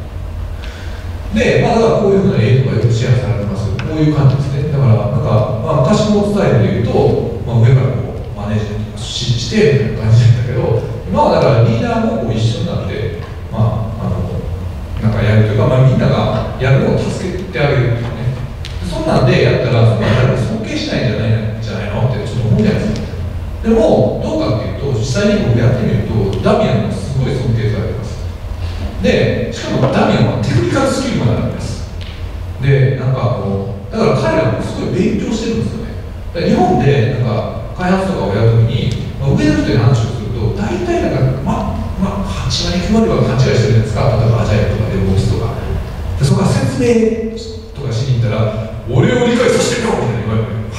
で、まあ、だからこういうふうな絵とかよくシェアされてます。こういう感じですね。だから、なんか、まあ、昔のスタイルで言うと、まあ、上からこう、マネージメントを指示してみたいな感じだったけど、今はだからリーダーもこう一緒になって、まあ、あの、なんかやるというか、まあ、みんながやるのを助けてあげるっていうね。そんなんでやったら、そんな誰も尊敬しないんじゃないんじゃないのってちょっと思うじゃないですか。でも、どうかっていうと、実際に僕やってみると、ダミアンがすごい尊敬されてます。で、しかもダミアンはテクニカルスキルまであるんです。で、なんかこう、だから彼らもすごい勉強してるんですよね。だから日本でなんか開発とかをやるときに、まあ、上の人に話をすると、大体なんか、まあ、まあ、はち割きゅう割は勘違いしてるじゃないですか。例えばアジャイルとかデボックスとか。で、そこから説明とかしに行ったら、俺を理解させてみろみたいな言われて。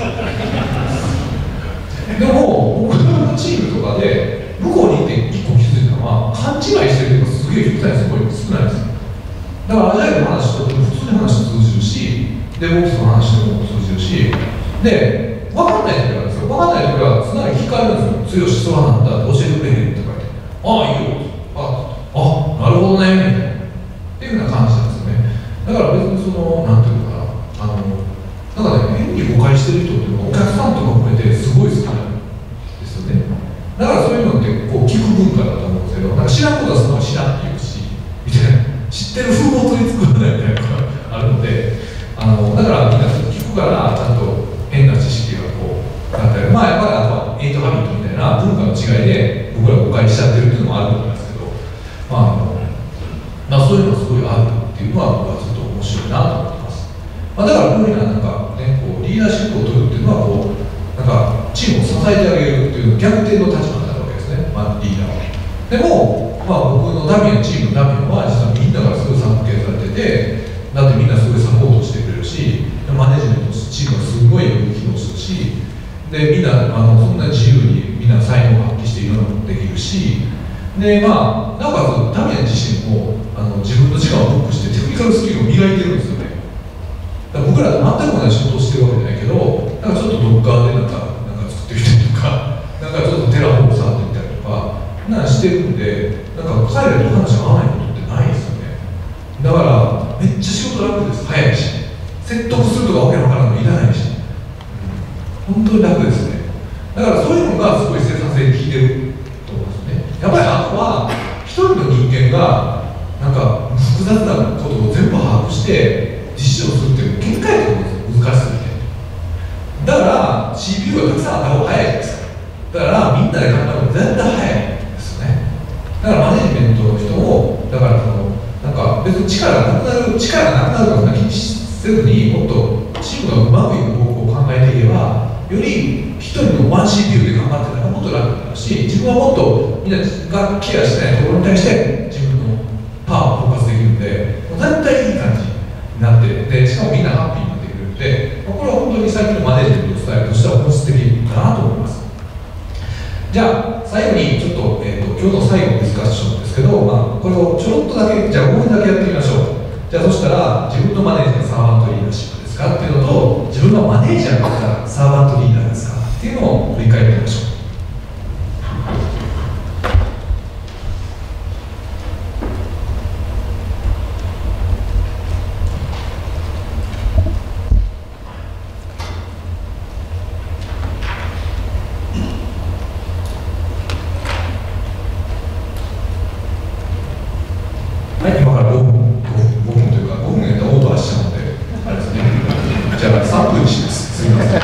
でも、僕のチームとかで、向こうに行って一個気づいたのは、勘違いしてる人がすげえ極端にすごい少ないんですよ。だからアジャイルの話と普通に話通じるし、デボックスの話でも通じるし、で、分かんない時があるんですよ。分かんない時は、すなわち聞かれるんですよ。強しそうなんだって教えてくれへんとか言って、ああ、いいよ。ああ、なるほどね、みたいな。っていうような感じなんですよね。だから別にその、なんていうのかな、あの、なんかね、変に誤解してる人っていうのは、お客さんとか含めてすごい好きなんですよね。だからそういうのってこう聞く文化だと思うんですけど、なんか知らんことはそのまま知らんって言うし、みたいな、知ってる風貌取り作らないみたいなのがあるので、あのだからみんなちょっと聞くから、ちゃんと変な知識がこうなったり、まあやっぱりあとはエイトハビットみたいな文化の違いで僕ら誤解しちゃってるっていうのもあると思いますけど、まああのまあ、そういうのがすごいあるっていうのは僕はちょっと面白いなと思ってます。まあ、だからこういうようななんかね、こうリーダーシップを取るっていうのはこうなんかチームを支えてあげるっていう逆転の立場になるわけですね、まあ、リーダーは。でも、まあ、僕のダミアン、チームのダミアンは実はみんなからすごい尊敬されてて、だってみんなすごいサポートしてくれるし、マネジメントチームがすごいよく機能するし、でみんなあのそんな自由にみんな才能を発揮していろんなことできるし、でまあ、なおかつダミアン自身もあの自分の時間をブックしてテクニカルスキルを磨いてるんですよね。だから僕らと全く同じ仕事をしてるわけじゃないけど、なんかちょっとドッカーでなんかなんか作ってみたりとか、なんかちょっとテラフォーム触ってみたりとか、なんかしてるんで、なんか彼らと話が合わないことってないですよね。だからめっちゃ仕事楽です。早いし、説得するとかわけわからんのいらないし、本当に楽ですね。だからそういうのがすごい生産性に効いてると思うんですね。やっぱりあとは一人の人間がなんか複雑なことを全部把握して実施をするっていう限界だと思うんですよ、難しすぎて。だから シーピーユー がたくさんあった方が早いじゃないですか。だからみんなで考えると絶対早いんですよね。だからマネジメントの人もだからそのなんか別に力がなくなる力がなくなるとか気にせずに、もっとチームがうまくいく方向を考えていけば、より一人のワン シーピーユー で頑張ってたらもっと楽になるし、自分はもっとみんながケアしてないところに対して自分のパワーをフォーカスできるんで、絶対いい感じになって、でしかもみんなハッピーになってくれるんで、これは本当に最近のマネジメントのスタイルとしては本質的かなと思います。じゃあ最後にちょっと、えーと、今日の最後のディスカッションですけど、まあ、これをちょろっとだけじゃあごふんだけやってみましょう。じゃあそしたら自分のマネージャーサーバントリーダーシップですかっていうのと、自分のマネージャーだったらサーバントリーダーですかっていうのを振り返ってみましょう。 からごふん、ごふんというか、ごふんやったらオーバーしちゃうので、あれですね。じゃあ、さんぷんにします。すみません。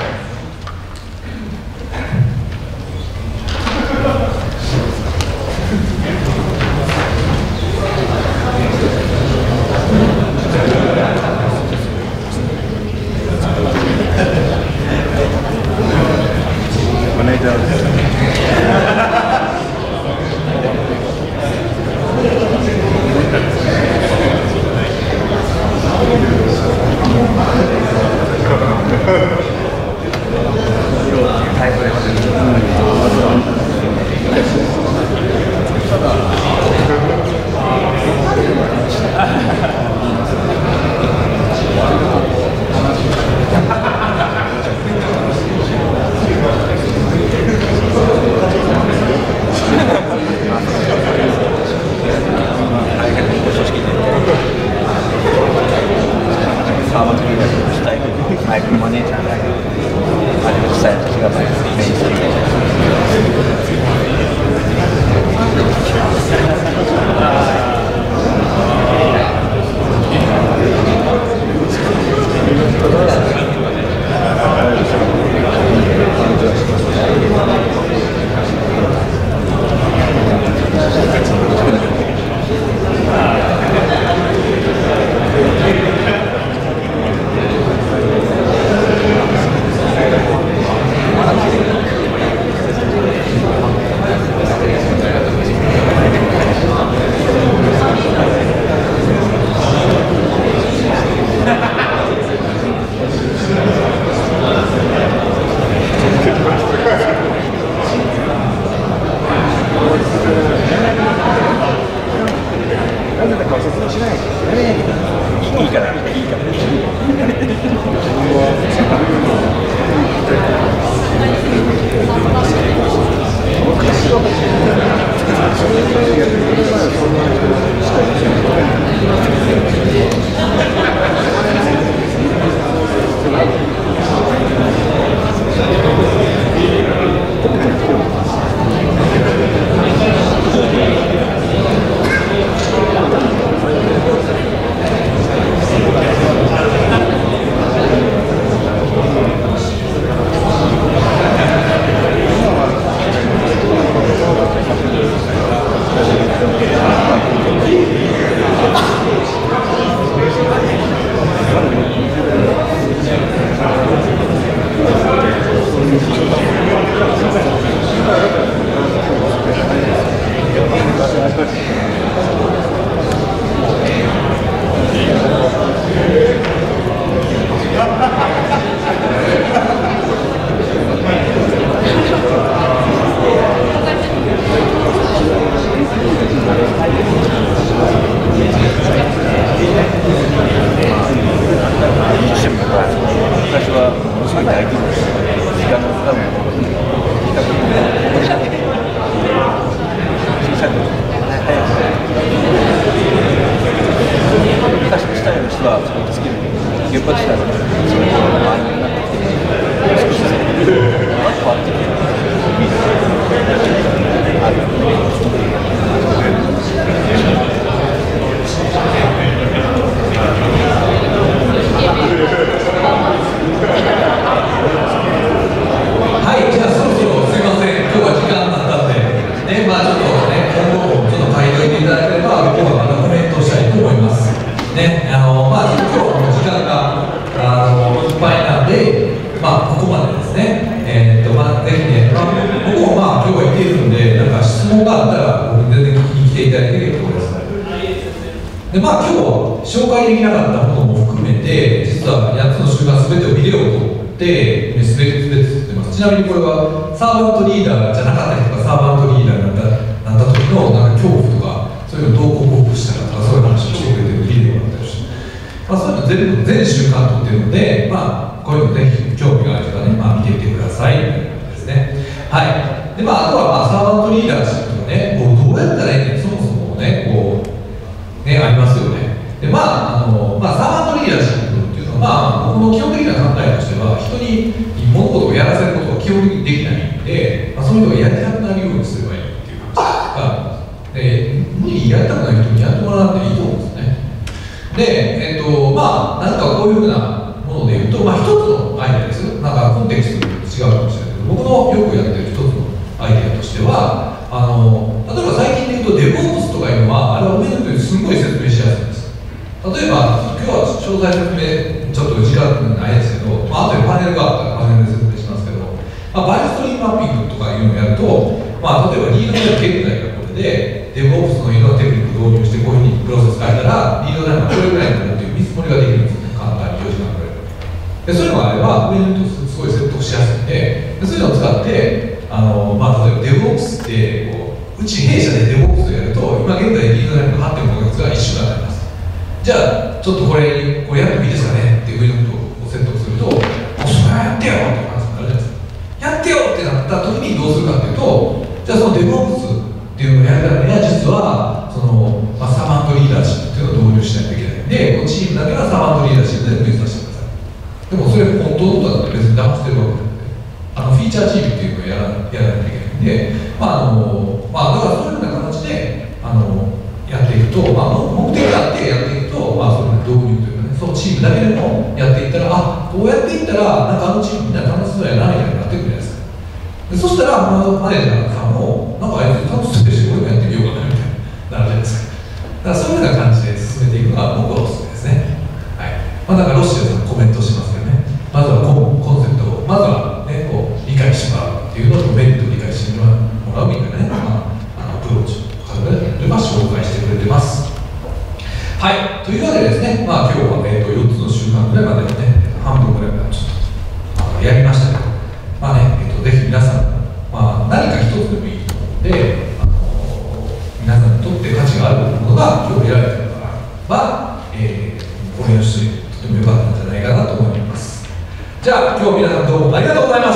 でまあ今日は紹介できなかったものも含めて実はやっつの習慣全てをビデオを撮って全て全て作ってます。ちなみにこれはサーバントリーダーじゃなかった人がサーバントリーダーになったなった時のなんか恐怖とかそういうのをどう克服したかとかそういう話をしてくれてるビデオがあったりして、まあ、そういうの全部全習慣撮ってるので、まあ、こういうのぜひ興味がある方はね、まあ、見てみてくださいですね。はいでまあ、あとはまあサーバントリーダーシップとかねこうどうやったらいいねそもそもねこうね、ありますよね。で、まあ、あの、まあ、サーバントリーダーシップっていうのは、まあ、僕の基本的な考えとしては、人に物事をやらせることが基本的にできないんで、まあ、そういう人がやりたくなるようにすればいいっていう話が、で、無理にやりたくない人にやってもらわなくていいと思うんですね。 で、えっと、まあ、なんかこういうふうなもので言うと、まあ、一つのアイデアですよ。なんかコンテクスト違うかもしれないけど、僕のよくやってる一つのアイデアとしては、あの例えば最近で言うと、デブオプスとかいうのは、あれは上の人にすごい説明しやすいんです。例えば、今日は詳細説明、ちょっと時間ないですけど、まあ後でパネルがあったらパネルで説明しますけど、まあ、バイオストリームマッピングとかいうのをやると、まあ、例えばリードラインの現在がこれで、デブオプスのいろんなテクニックを導入して、こういうふうにプロセス書いたら、リードラインがこれぐらいになるという見積もりができるんですね、簡単によじかんくらいで。そういうのがあれば、上の人すごい説得しやすいんで、でそういうのを使って、あのまあ、例えばデブオプスってこう、うち弊社でデブオプスをやると、今現在リードラインの はってんご ヶ月がいっしゅうかんになります。じゃあ、ちょっとこれ、これやってもいいですかねっていう上の人を説得すると、もうそれはやってよって話になるじゃないですか。やってよってなった時にどうするかっていうと、じゃあそのデブオプスっていうのをやるためには、実はその、まあ、サーバントリーダーシップっていうのを導入しないといけないんで、このチームだけはサーバントリーダーシップで目指してください。でもそれ本当のことだって別に騙してるわけなんで、あのフィーチャーチームっていうのをやらやらないといけないんで、まああのまあ、だからそういうような形であのやっていくと、まあ、目的があってやっていくと、まあ、その導入というかね、そのチームだけでもやっていったら、あ、こうやっていったら、なんかあのチームみんな楽しそうやなみたいになってくるじゃないですか。でそしたら、マネージャーさんも、なんかあいつ楽しそうでしょ、俺もやってみようかなみたいになるじゃないですか。だからそういうような感じで進めていくのが僕はおすすめですね。はい。まあ、だからロシアさんコメントしますけどね、まずはコン、コンセプトを、まずはね、こう理解してもらうっていうのと、メリットを理解してもらうみたいなね、まあ、あのアプローチを紹介してくれてます。はい、というわけでですね、まあ、今日は、えー、とよっつの習慣ぐらいまでね、半分ぐらいまでちょっとあのやりましたけど、まあね、えー、とぜひ皆さん、まあ、何か一つでもいいと思うので、あの皆さんにとって価値があるものが今日得られたのであれば、えー、応援してとても良かったんじゃないかなと思います。じゃあ、今日皆さんどうもありがとうございました。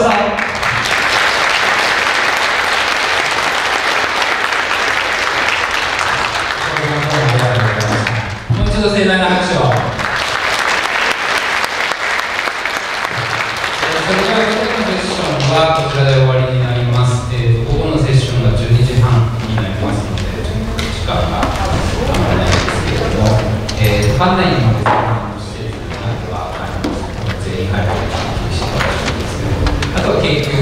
盛大な拍手を。それでは今日のセッションはこちらで終わりになります。えー、午後のセッションがじゅうにじはんになりますので、ちょっと時間があまりないんですけれども、えー、館内にもですね、しているのは、全員入っていただきしていただきますけど、あとは研究